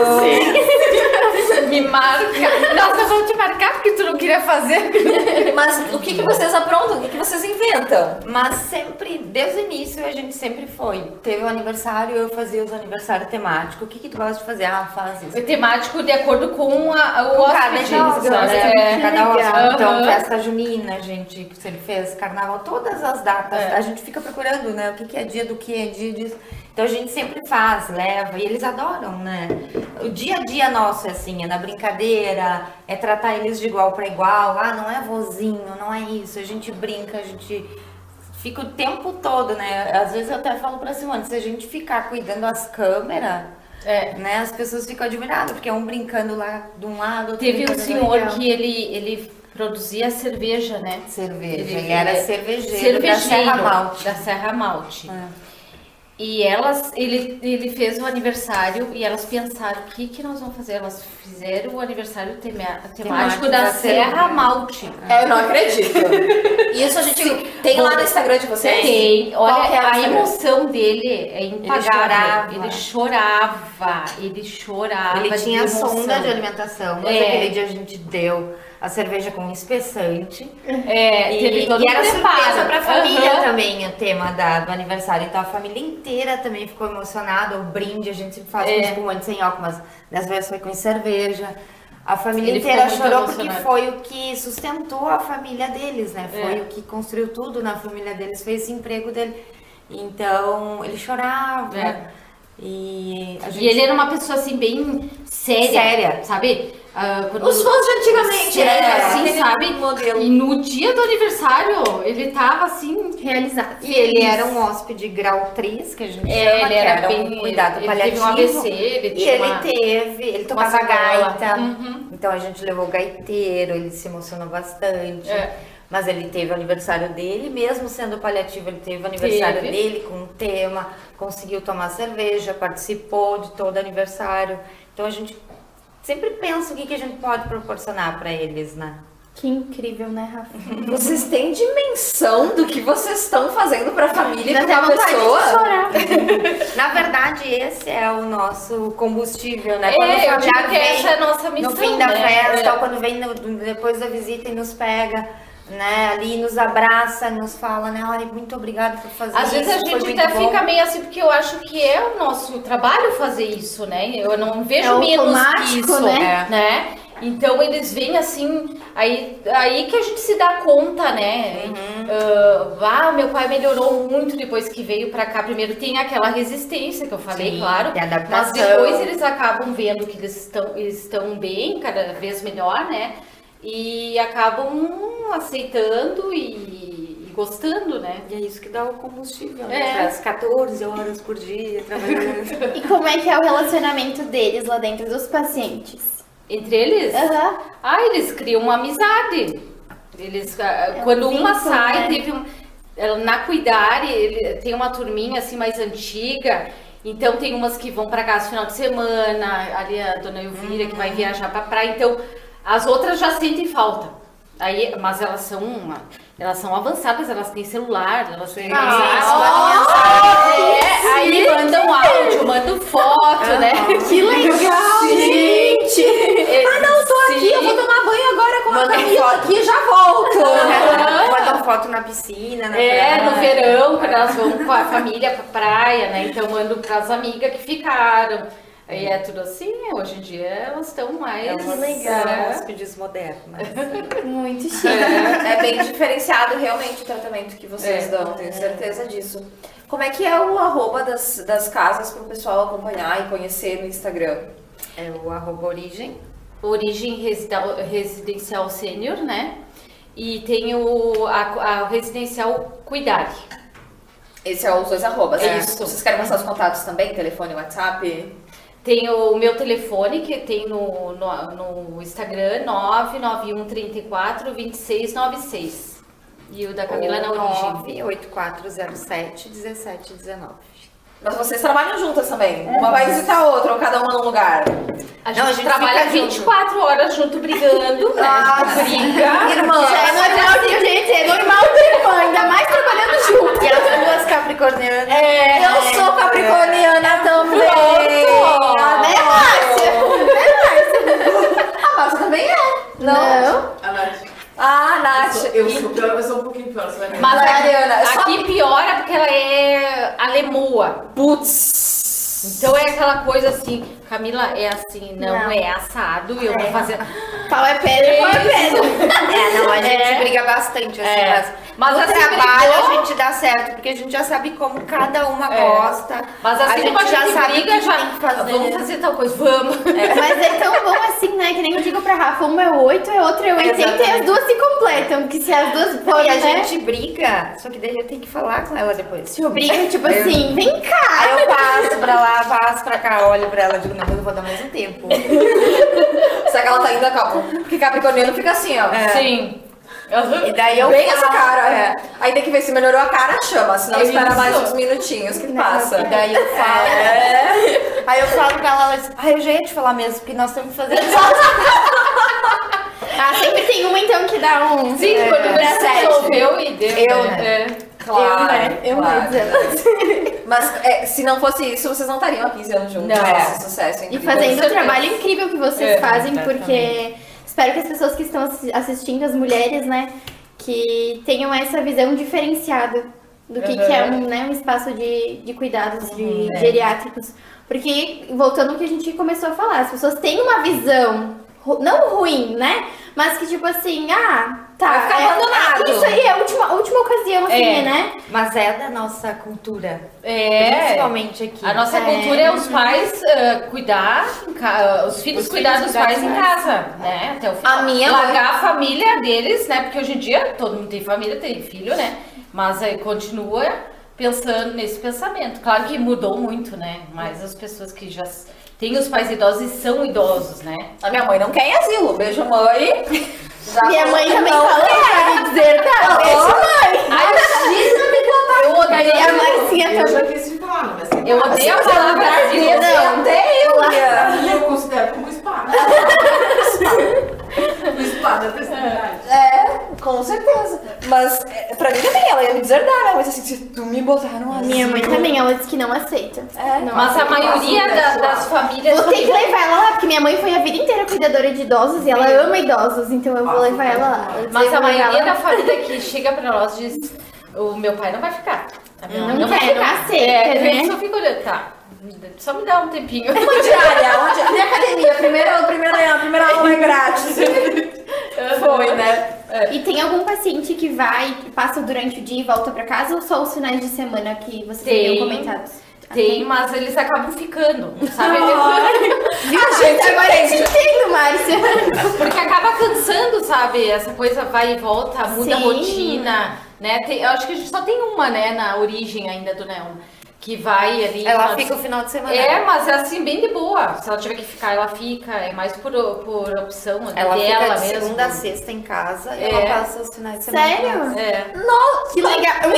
Me marca. Nossa, eu vou te marcar porque tu não queria fazer. Mas o que, que vocês aprontam? O que, que vocês inventam? Mas sempre, desde o início, a gente sempre foi. Teve um aniversário, eu fazia os aniversários temáticos. O que que tu gosta de fazer? Ah, faz isso. É temático de acordo com a, o Com cada hóspede, hóspede, né? né? Cada hóspede. Então, Aham. festa junina, a gente sempre fez carnaval, todas as datas. É. A gente fica procurando, né? O que que é dia do que é dia disso. Então a gente sempre faz, leva, e eles adoram, né? O dia a dia nosso é assim, é na brincadeira, é tratar eles de igual para igual. Ah, não é vozinho, não é isso. A gente brinca, a gente fica o tempo todo, né? Às vezes eu até falo pra Simone, se a gente ficar cuidando das câmeras, É. né? As pessoas ficam admiradas, porque um brincando lá de um lado, outro Teve um brincando do senhor outro. que ele, ele produzia cerveja, né? Cerveja, Ele- ele, era ele- cervejeiro, da Serra Malte. Da Serra Malte. É. E elas, ele, ele fez o aniversário e elas pensaram, o que que nós vamos fazer? Elas fizeram o aniversário tema- temático Temático da da Serra cerveja. Malte. É, eu não acredito. Isso a gente tem lá no Instagram de vocês? Tem, Qual olha, que é o a Instagram? emoção dele é impagável. chorava. Ele chorava, ele chorava. Ele de tinha emoção. sonda de alimentação, mas É. aquele dia a gente deu a cerveja com espessante. É, E, teve todo e um era preparo. surpresa pra família Aham. também o tema da, do aniversário. Então a família inteira também ficou emocionada. O brinde a gente sempre faz É. com espumante sem álcool, mas dessa vez foi com cerveja. A família Ele inteira ficou muito chorou porque emocionado. foi o que sustentou a família deles, né? Foi É. o que construiu tudo na família deles, foi esse emprego dele. Então ele chorava. É. E a gente E ele era uma pessoa assim, bem séria, Séria. sabe? Ah, quando- Os fãs de antigamente, Séria, né? assim, Aquele sabe? modelo. E no dia do aniversário, ele tava assim. Realizado. E ele era um hóspede grau três, que a gente É, chama, ele que era era bem. um cuidado ele paliativo. teve um A V C, ele E tinha ele uma- teve, ele tocava sequela. gaita, Uhum. então a gente levou gaiteiro, ele se emocionou bastante. É. Mas ele teve o aniversário dele, mesmo sendo paliativo, ele teve o aniversário Teve. dele com um tema, conseguiu tomar cerveja, participou de todo o aniversário. Então a gente sempre pensa o que, que a gente pode proporcionar para eles, né? Que incrível, né, Rafa? Vocês têm dimensão do que vocês estão fazendo pra família e Dá pra até uma vontade de pessoa? chorar. Na verdade, esse é o nosso combustível, né? É, Quando o eu digo familiar que essa vem é a nossa missão, no fim da né? festa, É. ou quando vem no- depois da visita e nos pega, né? Ali nos abraça, nos fala, né? Olha, muito obrigada por fazer Às isso. vezes a foi gente muito até bom. fica meio assim, porque eu acho que é o nosso trabalho fazer isso, né? Eu não vejo É menos automático, isso, né? né? Então eles vêm assim, aí, aí que a gente se dá conta, né? Uhum. Ah, ah, meu pai melhorou muito depois que veio pra cá. Primeiro tem aquela resistência que eu falei, Sim, claro. tem Mas adaptação. depois eles acabam vendo que eles estão, eles estão bem, cada vez melhor, né? E acabam aceitando e, e gostando, né? E é isso que dá o combustível, É. né? Às quatorze horas por dia, trabalhando. E como é que é o relacionamento deles lá dentro dos pacientes? Entre eles? Aham. Ah, eles criam uma amizade. Eles, ah, quando um uma vínculo, sai, né? teve um, ela- na Cuidare, ele tem uma turminha assim mais antiga. Então tem umas que vão para casa no final de semana, ali a dona Elvira que vai viajar para praia. Então as outras já sentem falta. Aí, mas elas são elas são avançadas, elas têm celular, elas têm é, aí mandam áudio, mandam foto, né? Que legal, gente! Ah, não, tô aqui, Sim. eu vou tomar banho agora com a Manda Camila foto. aqui e já volto. Mandam foto na piscina, na É, praia. no verão, quando elas vão com a família pra praia, né? Então mando pras amigas que ficaram. Aí é tudo assim, hoje em dia elas estão mais. É uma legal. É. hóspedes modernas. Muito chique. É, é bem diferenciado realmente o tratamento que vocês É. dão, tenho certeza disso. Como é que é o arroba das, das casas para o pessoal acompanhar e conhecer no Instagram? É o arroba origem. Origem residencial, residencial sênior, né? E tem o a, a residencial Cuidare. Esse é os dois arrobas, É. né? Vocês querem passar os contatos também? Telefone, WhatsApp? Tem o meu telefone, que tem no, no, no Instagram, nove nove um três quatro, dois seis nove seis. E o da Camila na Origem. nove oito quatro zero sete, um sete um nove. Mas vocês trabalham juntas também? Uma vai visitar a outra, ou cada uma num lugar? A gente, Não, a gente trabalha fica vinte e quatro horas junto brigando, né? Ah, A gente briga. Irmã, Já é normal, de- gente, é normal ter irmã, ainda mais trabalhando junto. E as duas capricornianas. É, eu sou capricorniana também. Pronto. Ah, Né, Márcia? A Márcia também é. Não. A Nath. Ah, Nath. Eu sou, pior, eu sou um pouquinho pior, você vai ver. Mas Mas, aqui, Mariana, é só- aqui piora porque ela é alemoa. Putz. Então é aquela coisa assim, Camila é assim, não, Não. é assado, eu vou fazer. Pau é pedra, pau é pedra. É, não, a gente É. briga bastante, assim, É. mas, Mas no assim, trabalho brigou- a gente dá certo, porque a gente já sabe como cada uma É. gosta. Mas a assim gente como a já gente sabe briga, o que já tem que fazer. vamos fazer tal coisa, vamos. Mas é tão bom assim, né? Que nem eu digo pra Rafa, uma é oito, é outra é oitenta e as Exatamente. duas se completam. Porque se as duas E forem, a né? gente briga, só que daí eu tenho que falar com ela depois. Se obriga, tipo assim, vem cá. Aí eu passo pra lá, passo pra cá, olho pra ela, digo, não, eu vou dar mais um tempo. Será que ela tá indo a calma? Porque Capricorniano fica assim, ó. Sim. E daí eu Bem falo, essa cara. é. Aí tem que ver se melhorou a cara, chama. Senão É espera isso. mais uns minutinhos que passa. E daí eu falo. É. Aí eu falo pra ela, ela diz, ah, eu já ia te falar mesmo, porque nós temos que fazer isso. Ah, sempre tem uma então que dá um. Sim, é, quando dá você sete. resolveu e deu. Eu, né? né? É. Claro, Eu, né? Eu, claro. né? Dizendo. Mas é, se não fosse isso, vocês não estariam há quinze anos juntos. Não. Esse sucesso E incrível. fazendo o certeza. trabalho incrível que vocês É, fazem, exatamente. porque espero que as pessoas que estão assi- assistindo, as mulheres, né, que tenham essa visão diferenciada do que, que é um, né, um espaço de, de cuidados de é. geriátricos. Porque, voltando ao que a gente começou a falar, as pessoas têm uma visão, ru- não ruim, né? Mas que tipo assim, ah, tá. Vai ficar é- abandonado. é isso aí é a última, a última ocasião, assim, É. né? Mas é da nossa cultura, É. principalmente aqui. A nossa É. cultura é os pais ah, cuidar, em ca- os filhos Os cuidar filhos dos cuidar pais dos em pais. casa, né? Até o final. A minha Largar a família deles, né? Porque hoje em dia todo mundo tem família, tem filho, né? Mas aí continua pensando nesse pensamento. Claro que mudou muito, né? Mas as pessoas que já s- têm os pais idosos e são idosos, né? A minha mãe não quer em asilo. Beijo, mãe. Já Minha falou mãe que também não falou quer. pra me dizer, tá, deixa mãe. Eu E a odeio, Marcinha Eu também. já quis te falar, mas assim, eu odeio a palavra asilo. Não, até eu ia. eu considero como espada. O espada da personalidade. É, com certeza. Mas é, pra mim também, ela ia me deserdar, né? Mas assim, se tu me botar no asilo... Minha mãe também, ela disse que não aceita. É. Não Mas a aceita. maioria da- das famílias. Vou ter que levar ela lá, porque minha mãe foi a vida inteira cuidadora de idosos e ela ama idosos, então eu vou levar ela lá. Eu Mas vou a levar maioria ela. da família que chega pra nós diz: o meu pai não vai ficar. A minha mãe Não vai quer, ficar. não aceita, É, né? eu só fico olhando, tá. Só me dá um tempinho. Uma diária, uma diária. Minha academia, a primeira, a primeira, a primeira aula é grátis. Foi, né? E tem algum paciente que vai, que passa durante o dia e volta pra casa ou só os finais de semana que vocês Tem. haviam comentado? Tem, mas eles acabam ficando, sabe? Ah, gente, agora eu te entendo, Márcia. Porque acaba cansando, sabe? Essa coisa vai e volta, muda a Sim. rotina, né? Tem- eu acho que a gente só tem uma, né, na origem ainda do Neon, que vai ali... Ela mas- fica o final de semana. É, mas é assim, bem de boa. Se ela tiver que ficar, ela fica. É mais por, por opção Ela dela fica de mesmo. segunda a sexta em casa e É. ela passa os finais de semana. em Sério? casa. É. Nossa, que legal. Um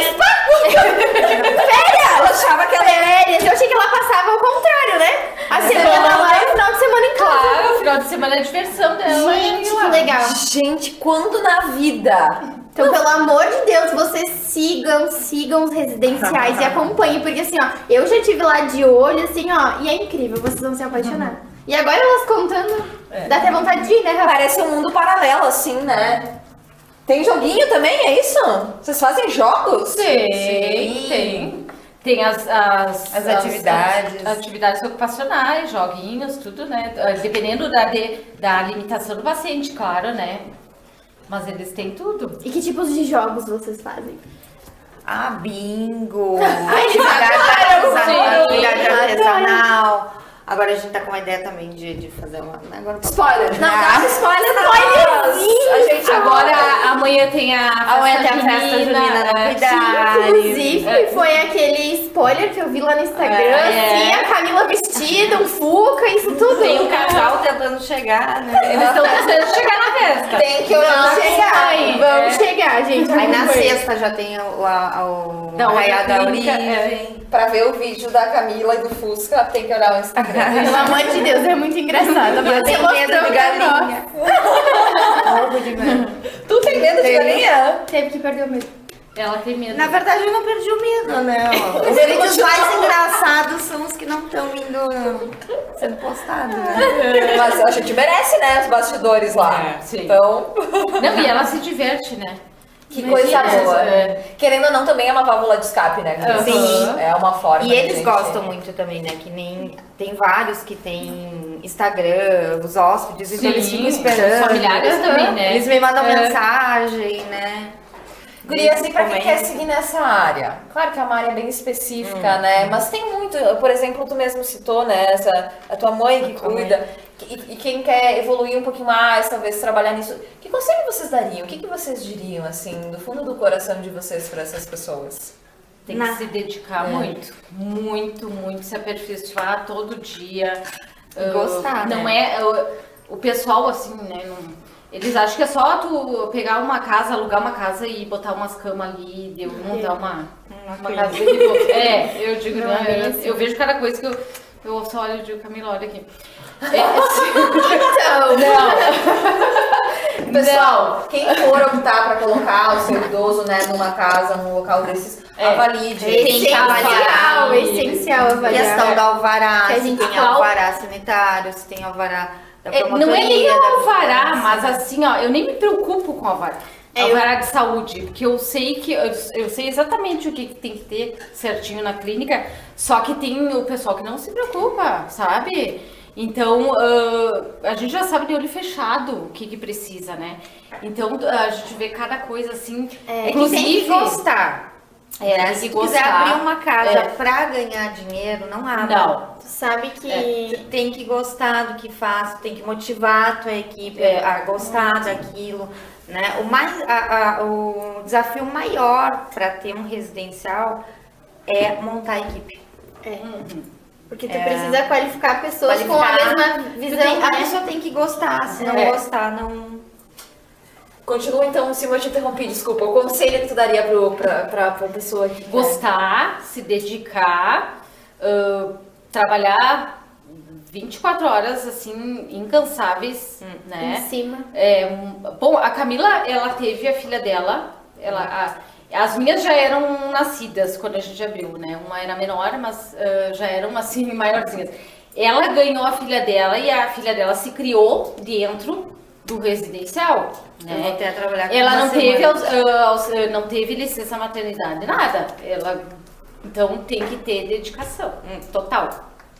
Eu achava que ela... Férias, eu achei que ela passava ao contrário, né? A semana lá e o final de semana em casa. Claro, o final de semana é a diversão dela. Gente, e que lá. legal. Gente, quando na vida... Então, pelo amor de Deus, vocês sigam, sigam os residenciais e acompanhem, porque assim, ó, eu já tive lá de olho, assim, ó, e é incrível, vocês vão se apaixonar. E agora elas contando, dá até vontade de ir, né, Rafa? Parece um mundo paralelo, assim, né? Tem joguinho também, é isso? Vocês fazem jogos? Tem, Sim. tem. Tem as, as, As atividades. as atividades ocupacionais, joguinhos, tudo, né? Dependendo da, de, da limitação do paciente, claro, né? Mas eles têm tudo. E que tipos de jogos vocês fazem? Ah, bingo! Ai, atividade adoram, artesanal, sim. atividade Adoram. artesanal. Agora a gente tá com uma ideia também de, de fazer uma. Agora não posso Spoiler. Não, falar. dá spoiler não. A gente Agora, amanhã tem a festa Amanhã tem a festa junina da é. Cuidar. Inclusive, foi aquele spoiler que eu vi lá no Instagram, É. assim, a Camila vestida, um Fuca, isso tudo. Tem um casal tentando chegar, né? Eles estão tentando chegar na festa. tem que olhar Vamos chegar, Aí, vamos é. chegar, gente. Aí na vamos ver. sexta já tem o, a, o Da Arraial da Clínica, Origem. Pra ver o vídeo da Camila e do Fusca, tem que olhar o Instagram. Pelo amor de Deus, é muito engraçado. Eu Mas tenho você medo mostrou de pra nós. galinha. Morro de medo. Tu tem medo de galinha? Teve que perder o medo. Ela tem medo. Na verdade, eu não perdi o medo, né? Os vídeos mais engraçados são os que não estão indo sendo postados, né? Mas a gente merece, né? Os bastidores lá. É, sim. Então. Não, e ela se diverte, né? Que Imagina, coisa boa. é. Querendo ou não, também é uma válvula de escape, né? Aham. Sim. É uma forma. E da eles gente- gostam muito também, né? Que nem tem vários que tem Instagram, os hóspedes, então eles ficam esperando. Os familiares também, né? Eles me mandam É. mensagem, né? Guria, assim, pra quem Comenta. quer seguir nessa área, claro que é uma área bem específica, né? Mas tem muito, por exemplo, tu mesmo citou, né? Essa, a tua mãe que cuida, e, e quem quer evoluir um pouquinho mais, talvez trabalhar nisso. Que conselho vocês dariam? O que, que vocês diriam, assim, do fundo do coração de vocês para essas pessoas? Tem Na- que se dedicar É. muito, muito, muito, se aperfeiçoar todo dia. Ah, Gostar, Não né? é. O, o pessoal, assim, né? não- eles acham que é só tu pegar uma casa, alugar uma casa e botar umas camas ali, deu, montar uma, uma casa de É, eu digo, Não né, é bem eu, assim. eu vejo cada coisa que eu, eu só olho e digo, Camila, olha aqui. É, assim, Então, Pessoal, quem for optar para colocar o seu idoso, né, numa casa, num local desses, É. avalie direito. Tem que essencial, avaliar. essencial avaliar. Questão do alvará, Que a se gente tem fala- alvará sanitário, se tem alvará da É, não é nem promotoria, o da alvará, vigilância. mas assim, ó, eu nem me preocupo com o alvará. É, eu- Alvará de saúde, porque eu sei que eu, eu sei exatamente o que, que tem que ter certinho na clínica, só que tem o pessoal que não se preocupa, sabe? Então, ah, a gente já sabe de olho fechado o que, que precisa, né? Então, a gente vê cada coisa assim. É, Que tem que gostar. É, né? tem Se que tu quiser gostar. abrir uma casa É. pra ganhar dinheiro, não abra. Não. tu sabe que Tu tem que gostar do que faz, tu tem que motivar a tua equipe É. a gostar daquilo, né? O, mais, a- a- o desafio maior para ter um residencial é montar a equipe. porque tu precisa qualificar pessoas com a Qualificar. mesma Tu visão, tem- a né? pessoa tem que gostar, se não É. gostar, não... Continua então, se eu te interrompi, desculpa. O conselho que tu daria pro, pra, pra, pra pessoa que Gostar, se dedicar, ah, trabalhar vinte e quatro horas assim, incansáveis, Em né? cima. É, um- bom, a Camila, ela teve a filha dela, ela, a- as minhas já eram nascidas quando a gente abriu, né? Uma era menor, mas ah, já eram assim, maiorzinhas. Ela ganhou a filha dela e a filha dela se criou dentro do residencial, Eu né? voltei a trabalhar com Ela uma não teve, semana. aos- ah, aos- ah, não teve licença maternidade, nada. Ela, então tem que ter dedicação, hum, total.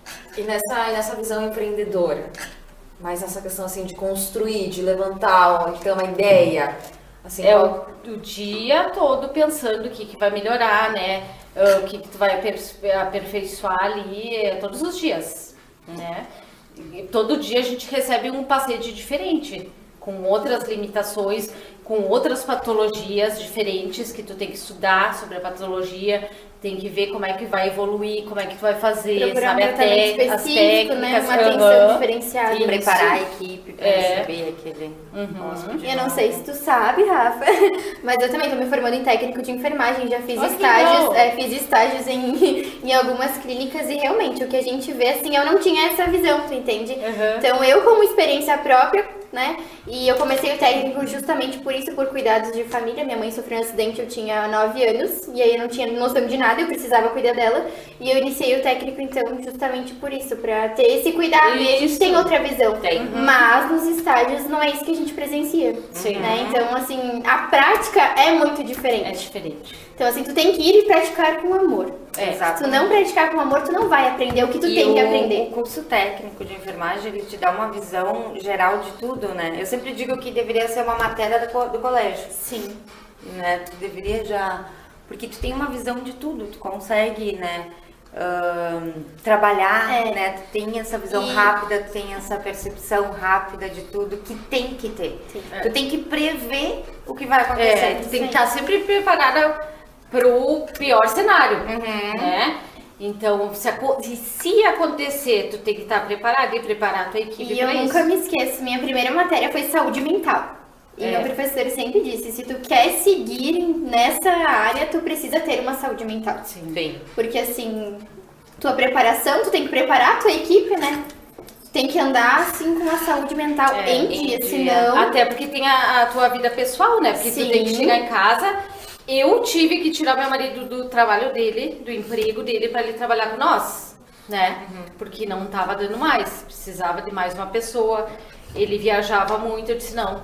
E nessa, e nessa visão empreendedora, mas essa questão assim de construir, de levantar, de ter uma ideia, assim, É qual- o, o dia todo pensando o que, que vai melhorar, né? Ah, o que, que tu vai aperfei- aperfeiçoar ali é, todos os dias, né? E todo dia a gente recebe um paciente diferente, com outras limitações, com outras patologias diferentes que tu tem que estudar sobre a patologia, tem que ver como é que vai evoluir, como é que tu vai fazer, Procurar um sabe, tratamento até as específico, né? técnicas, Uma atenção aham. diferenciada. Isso. Preparar a equipe para É. receber aquele hóspede. Eu não sei se tu sabe, Rafa, mas eu também tô me formando em técnico de enfermagem, já fiz Olha que estágios, legal. é, fiz estágios em, em algumas clínicas e realmente o que a gente vê, assim, eu não tinha essa visão, tu entende? Uhum. Então eu como experiência própria, né, e eu comecei o técnico justamente por isso, por cuidados de família, minha mãe sofreu um acidente, eu tinha nove anos, e aí eu não tinha noção de nada, eu precisava cuidar dela, e eu iniciei o técnico então justamente por isso, pra ter esse cuidado, e a gente Isso. tem outra visão, Tem. mas nos estágios não é isso que a gente presencia. Sim. Né? Então, assim, a prática é muito É diferente. diferente. Então, assim, tu tem que ir e praticar com amor. É. Exato. Se tu não praticar com amor, tu não vai aprender o que tu E tem que o- aprender. O curso técnico de enfermagem, ele te dá uma visão geral de tudo, né? Eu sempre digo que deveria ser uma matéria do, co- do colégio, Sim. né? Tu deveria já... Porque tu tem uma visão de tudo, tu consegue, né? ahn, trabalhar, É. né? Tu tem essa visão E- rápida, tu tem essa percepção rápida de tudo que tem que ter. Tu tem que prever o que vai acontecer. É, tu tem que estar sempre preparada pro pior cenário, né? Então, se, aco- se- se acontecer, tu tem que estar preparada e preparar a tua equipe E eu pra nunca isso. me esqueço, minha primeira matéria foi saúde mental. E É. meu professor sempre disse, se tu quer seguir nessa área, tu precisa ter uma saúde mental. Bem, Porque assim, tua preparação, tu tem que preparar a tua equipe, né? Tem que andar assim com a saúde mental É, em em dia, dia. senão... Até porque tem a, a tua vida pessoal, né? Porque Sim. tu tem que chegar em casa. Eu tive que tirar meu marido do trabalho dele, do emprego dele, pra ele trabalhar com nós, né? Porque não tava dando mais, precisava de mais uma pessoa. Ele viajava muito, eu disse, não,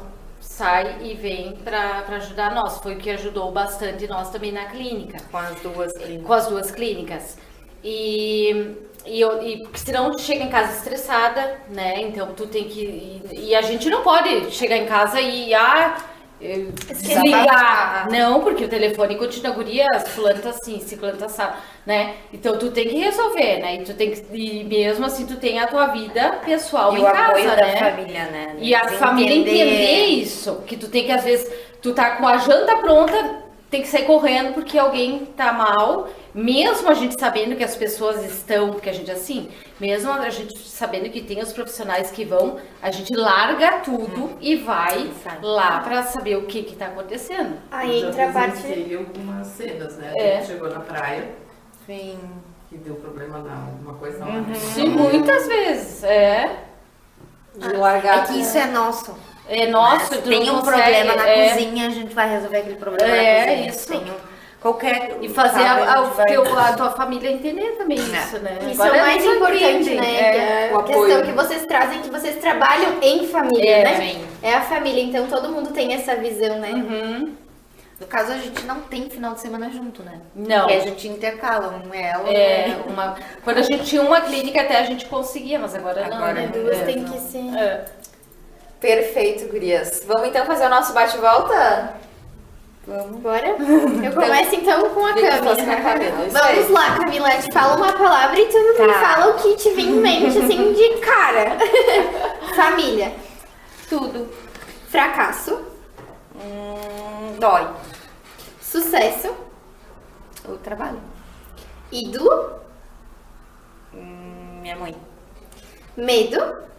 sai e vem para ajudar nós. Foi o que ajudou bastante nós também na clínica. Com as duas clínicas. Com as duas clínicas. E, e, eu, e porque senão tu chega em casa estressada, né? Então tu tem que. E, e a gente não pode chegar em casa e ah, desligar. Não, porque o telefone continua guria, fulano tá assim, ciclano tá assim, né? Então tu tem que resolver, né? E tu tem que. E mesmo assim tu tem a tua vida pessoal E em o casa, apoio né? da família, né? E a Eles família entender isso, que tu tem que às vezes, tu tá com a janta pronta, tem que sair correndo porque alguém tá mal, mesmo a gente sabendo que as pessoas estão, porque a gente assim, mesmo a gente sabendo que tem os profissionais que vão, a gente larga tudo hum. e vai Sabe. lá pra saber o que que tá acontecendo. Aí Eu entra a já parte. presenciei algumas cenas, né? É. A gente chegou na praia, Sim. que deu problema na alguma coisa lá. Uhum. Sim, muitas vezes, é. De largar. É que isso é nosso. É nosso, tu Tem não um consegue, problema na é, cozinha, a gente vai resolver aquele problema É, na cozinha. isso. Tem um, qualquer... E fazer sabe, a, a, gente vai- teu- a tua família entender também isso, né? Isso Agora é o mais eles importante, entendem, né? é. a o questão apoio. que vocês trazem, que vocês trabalham em família, É, né? sim. É a família, então todo mundo tem essa visão, né? Uhum. No caso, a gente não tem final de semana junto, né? Não. Porque a gente intercala, um é ela, É, um é uma, quando a gente tinha uma clínica até a gente conseguia, mas agora, não. Agora né? Duas É, tem não. que ser. É. Perfeito, gurias. Vamos então fazer o nosso bate-volta? Vamos. Bora? Eu começo então com a Tem que fazer Camila. com a Camila, isso Vamos aí. lá, Camila. Te fala uma palavra e tu me Tá. fala o que te vem em mente, assim, de cara. Família. Tudo. Fracasso. Hum, dói. Sucesso. O trabalho. Ídolo. Hum, minha mãe. Medo.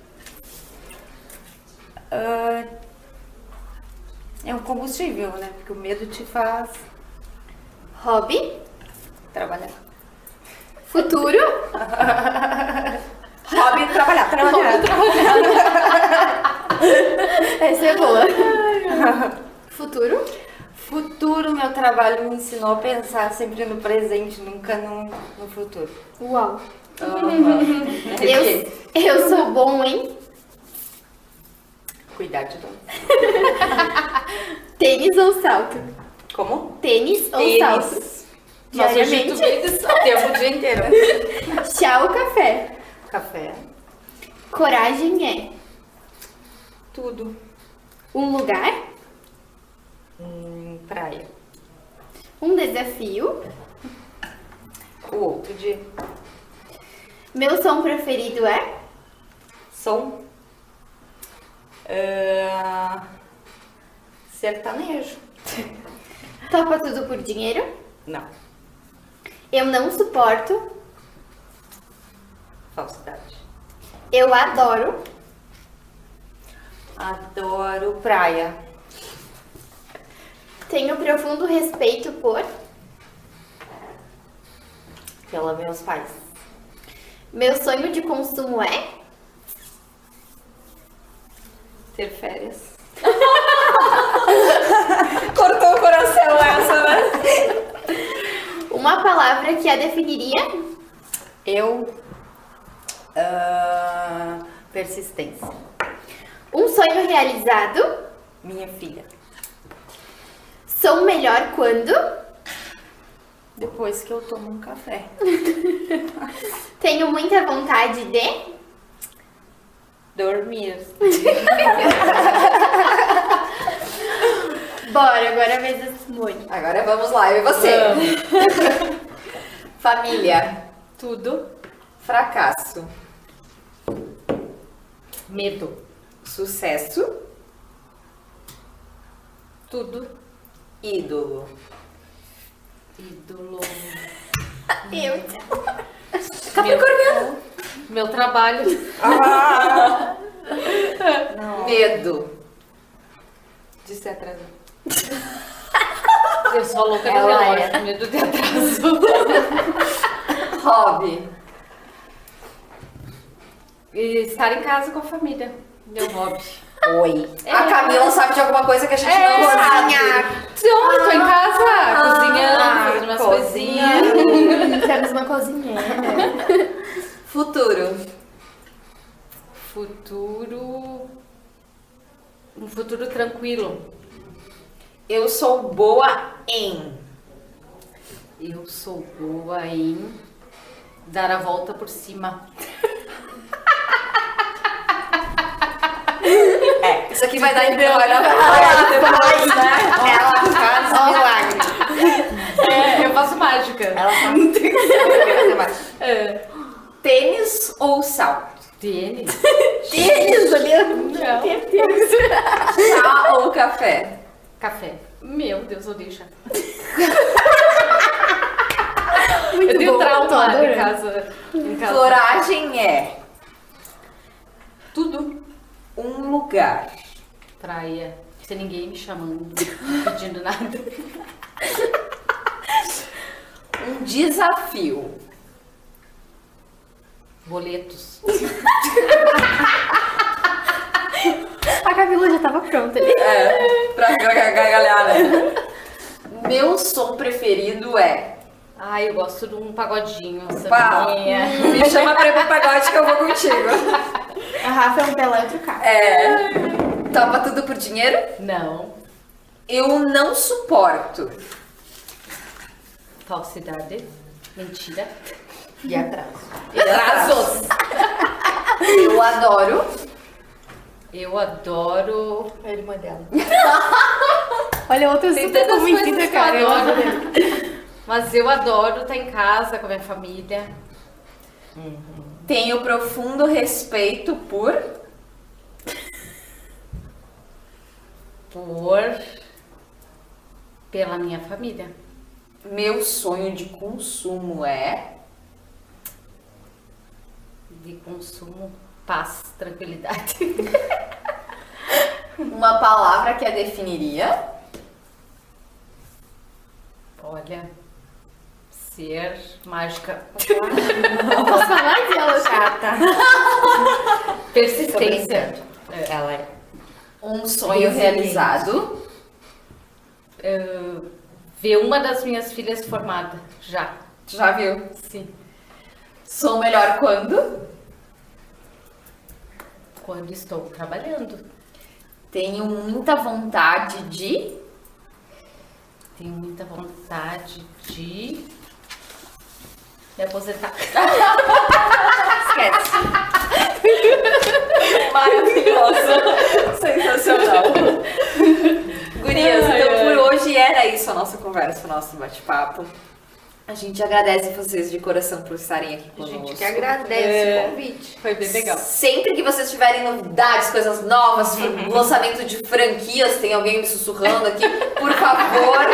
Ah, é um combustível, né? Porque o medo te faz Hobby. trabalhar. Futuro. Hobby trabalhar. Trabalhar. Essa é boa. Futuro. Futuro, meu trabalho me ensinou a pensar sempre no presente, nunca no, no futuro. Uau. Aham. Eu, eu sou bom em Cuidar de nós. tênis ou salto? Como? Tênis ou Tênis. salto? Nossa, hoje Diariamente. tu vem desse tempo o dia inteiro. Chá ou café? Café. Coragem é Tudo. um lugar, Hum, praia. um desafio. O outro dia. Meu som preferido é Som. Ah, sertanejo. topa tudo por dinheiro. Não. Eu não suporto. Falsidade. Eu adoro. Adoro praia. Tenho profundo respeito por. Pelos meus pais. Meu sonho de consumo é. Ter férias. Cortou o coração essa, né? Uma palavra que a definiria. Eu. ah, persistência. Um sonho realizado. Minha filha. Sou melhor quando. Depois que eu tomo um café. Tenho muita vontade de. Dormir. Bora, agora é a vez da Simone. Agora vamos lá, eu e você. Família. Tudo. Fracasso. Medo. Sucesso. Tudo. Ídolo. Ídolo. Eu. Capricorniano. Meu trabalho. Medo. De ser atrasada. Eu sou a louca do Ela relógio. é. Medo de atraso. Hobby. E estar em casa com a família. Meu hobby. Oi. A Camila sabe de alguma coisa que a gente É, não sabe. cozinhar. Então, tô em casa, cozinhando, ah, fazendo minhas cozinha. coisinhas. Temos uma cozinheira. Futuro. Futuro. um futuro tranquilo. Eu sou boa em. Eu sou boa em dar a volta por cima. É, isso aqui vai dar em vai dar pra depois, né? Ela faz milagre. É, eu faço mágica. Ela faz. É. Tênis ou salto? Tênis? Tênis, ali. Não. Chá ou café? Café. Meu Deus, eu odeio chá. Muito Eu tenho bom, tô trauma em adorando. casa. Em casa. Floragem é Tudo. um lugar. Praia. Sem ninguém me chamando, pedindo nada. Um desafio. Boletos. A Camila já tava pronta ali. É, pra gargalhar, né? Meu som preferido é. Ai, eu gosto de um pagodinho, Pá, sambinha. me chama pra ir pro pagode que eu vou contigo. A Rafa é um Pelé outro cara. É. Topa tudo por dinheiro? Não. Eu não suporto. Falsidade. Mentira. E atraso. Atrasos. Eu adoro. Eu adoro. A irmã dela. Olha, outra Tem super tantas convencida, coisas que eu cara. Eu adoro. adoro. Mas eu adoro estar em casa com a minha família. Tenho profundo respeito por. Por. Pela minha família. Meu sonho de consumo é. De consumo, paz, tranquilidade. Uma palavra que a definiria. Olha. Ser mágica. Posso falar de ela chata? Persistência. Ela é. Um sonho Resiliente. realizado. Uh, ver uma das minhas filhas formada. Já. Já viu? Sim. Sou melhor quando? Quando estou trabalhando. Tenho muita vontade de. Tenho muita vontade de me aposentar. Esquece. Maravilhosa. Sensacional. Gurias, Ai, então ai. por hoje era isso a nossa conversa, o nosso bate-papo. A gente agradece vocês de coração por estarem aqui A conosco. gente que agradece É. o convite. Foi bem legal. Sempre que vocês tiverem novidades, coisas novas, lançamento de franquias, tem alguém me sussurrando aqui, por favor,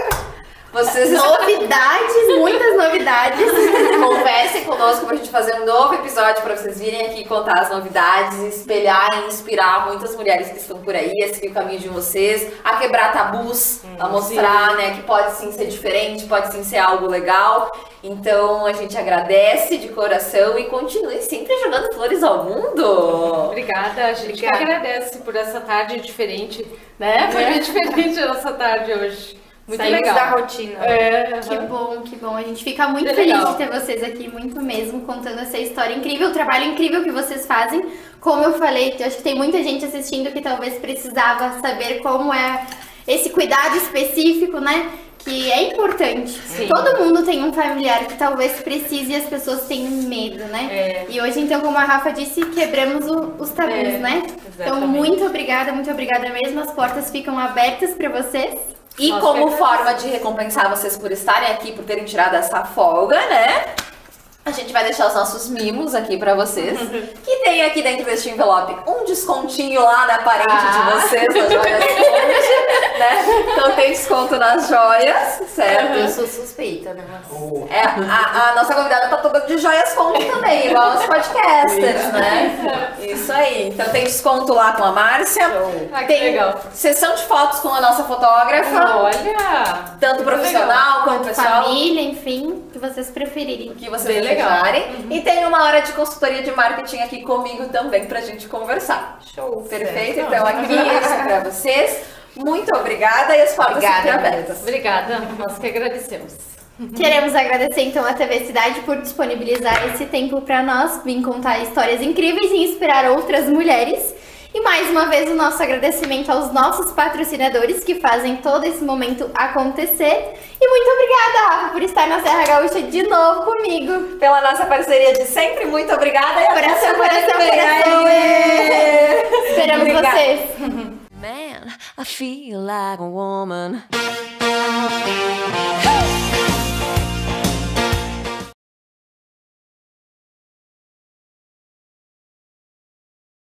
vocês Novidades, muitas novidades. conversem conosco pra gente fazer um novo episódio pra vocês virem aqui contar as novidades, espelhar e inspirar muitas mulheres que estão por aí a seguir o caminho de vocês, a quebrar tabus, a mostrar, né, que pode sim ser diferente, pode sim ser algo legal. Então a gente agradece de coração e continue sempre jogando flores ao mundo. Obrigada, a gente Obrigada. que agradece por essa tarde diferente, né? Foi bem diferente a nossa tarde hoje. Muito Saímos legal. da rotina. É, Que bom, que bom. A gente fica muito Que feliz legal. de ter vocês aqui, muito mesmo, contando essa história incrível, o trabalho incrível que vocês fazem. Como eu falei, eu acho que tem muita gente assistindo que talvez precisava saber como é esse cuidado específico, né? Que é importante. Sim. Todo mundo tem um familiar que talvez precise e as pessoas têm medo, né? É. E hoje, então, como a Rafa disse, quebramos o- os tabus, É, né? Então, exatamente. muito obrigada, muito obrigada mesmo. As portas ficam abertas para vocês. E Nós como que forma de recompensar vocês por estarem aqui, por terem tirado essa folga, né? A gente vai deixar os nossos mimos aqui pra vocês. Que tem aqui dentro deste envelope um descontinho lá na parente Ah. de vocês, nas joias Conde, né? Então tem desconto nas joias, certo? Eu sou suspeita, né? Mas... Oh, É, a, a nossa convidada tá toda de joias Conde também, igual os podcasters, né? Isso aí. Então tem desconto lá com a Márcia. Ah, que Tem legal. sessão de fotos com a nossa fotógrafa. Olha! Tanto profissional quanto pessoal. Família, enfim, o que vocês preferirem. O que vocês Bem legal. desejarem. E tem uma hora de consultoria de marketing aqui comigo também pra gente conversar. Show. Perfeito? Então aqui é isso pra vocês. Muito obrigada e as portas Obrigada, sempre abertas. Obrigada, nós que agradecemos. Queremos agradecer então a T V Cidade por disponibilizar esse tempo para nós, vir contar histórias incríveis e inspirar outras mulheres. E mais uma vez o nosso agradecimento aos nossos patrocinadores que fazem todo esse momento acontecer. E muito obrigada, Rafa, por estar na Serra Gaúcha de novo comigo. Pela nossa parceria de sempre, muito obrigada. E até Coração, semana que coração, vem. coração. Aê! Esperamos Obrigada. vocês. Man, I feel like a woman.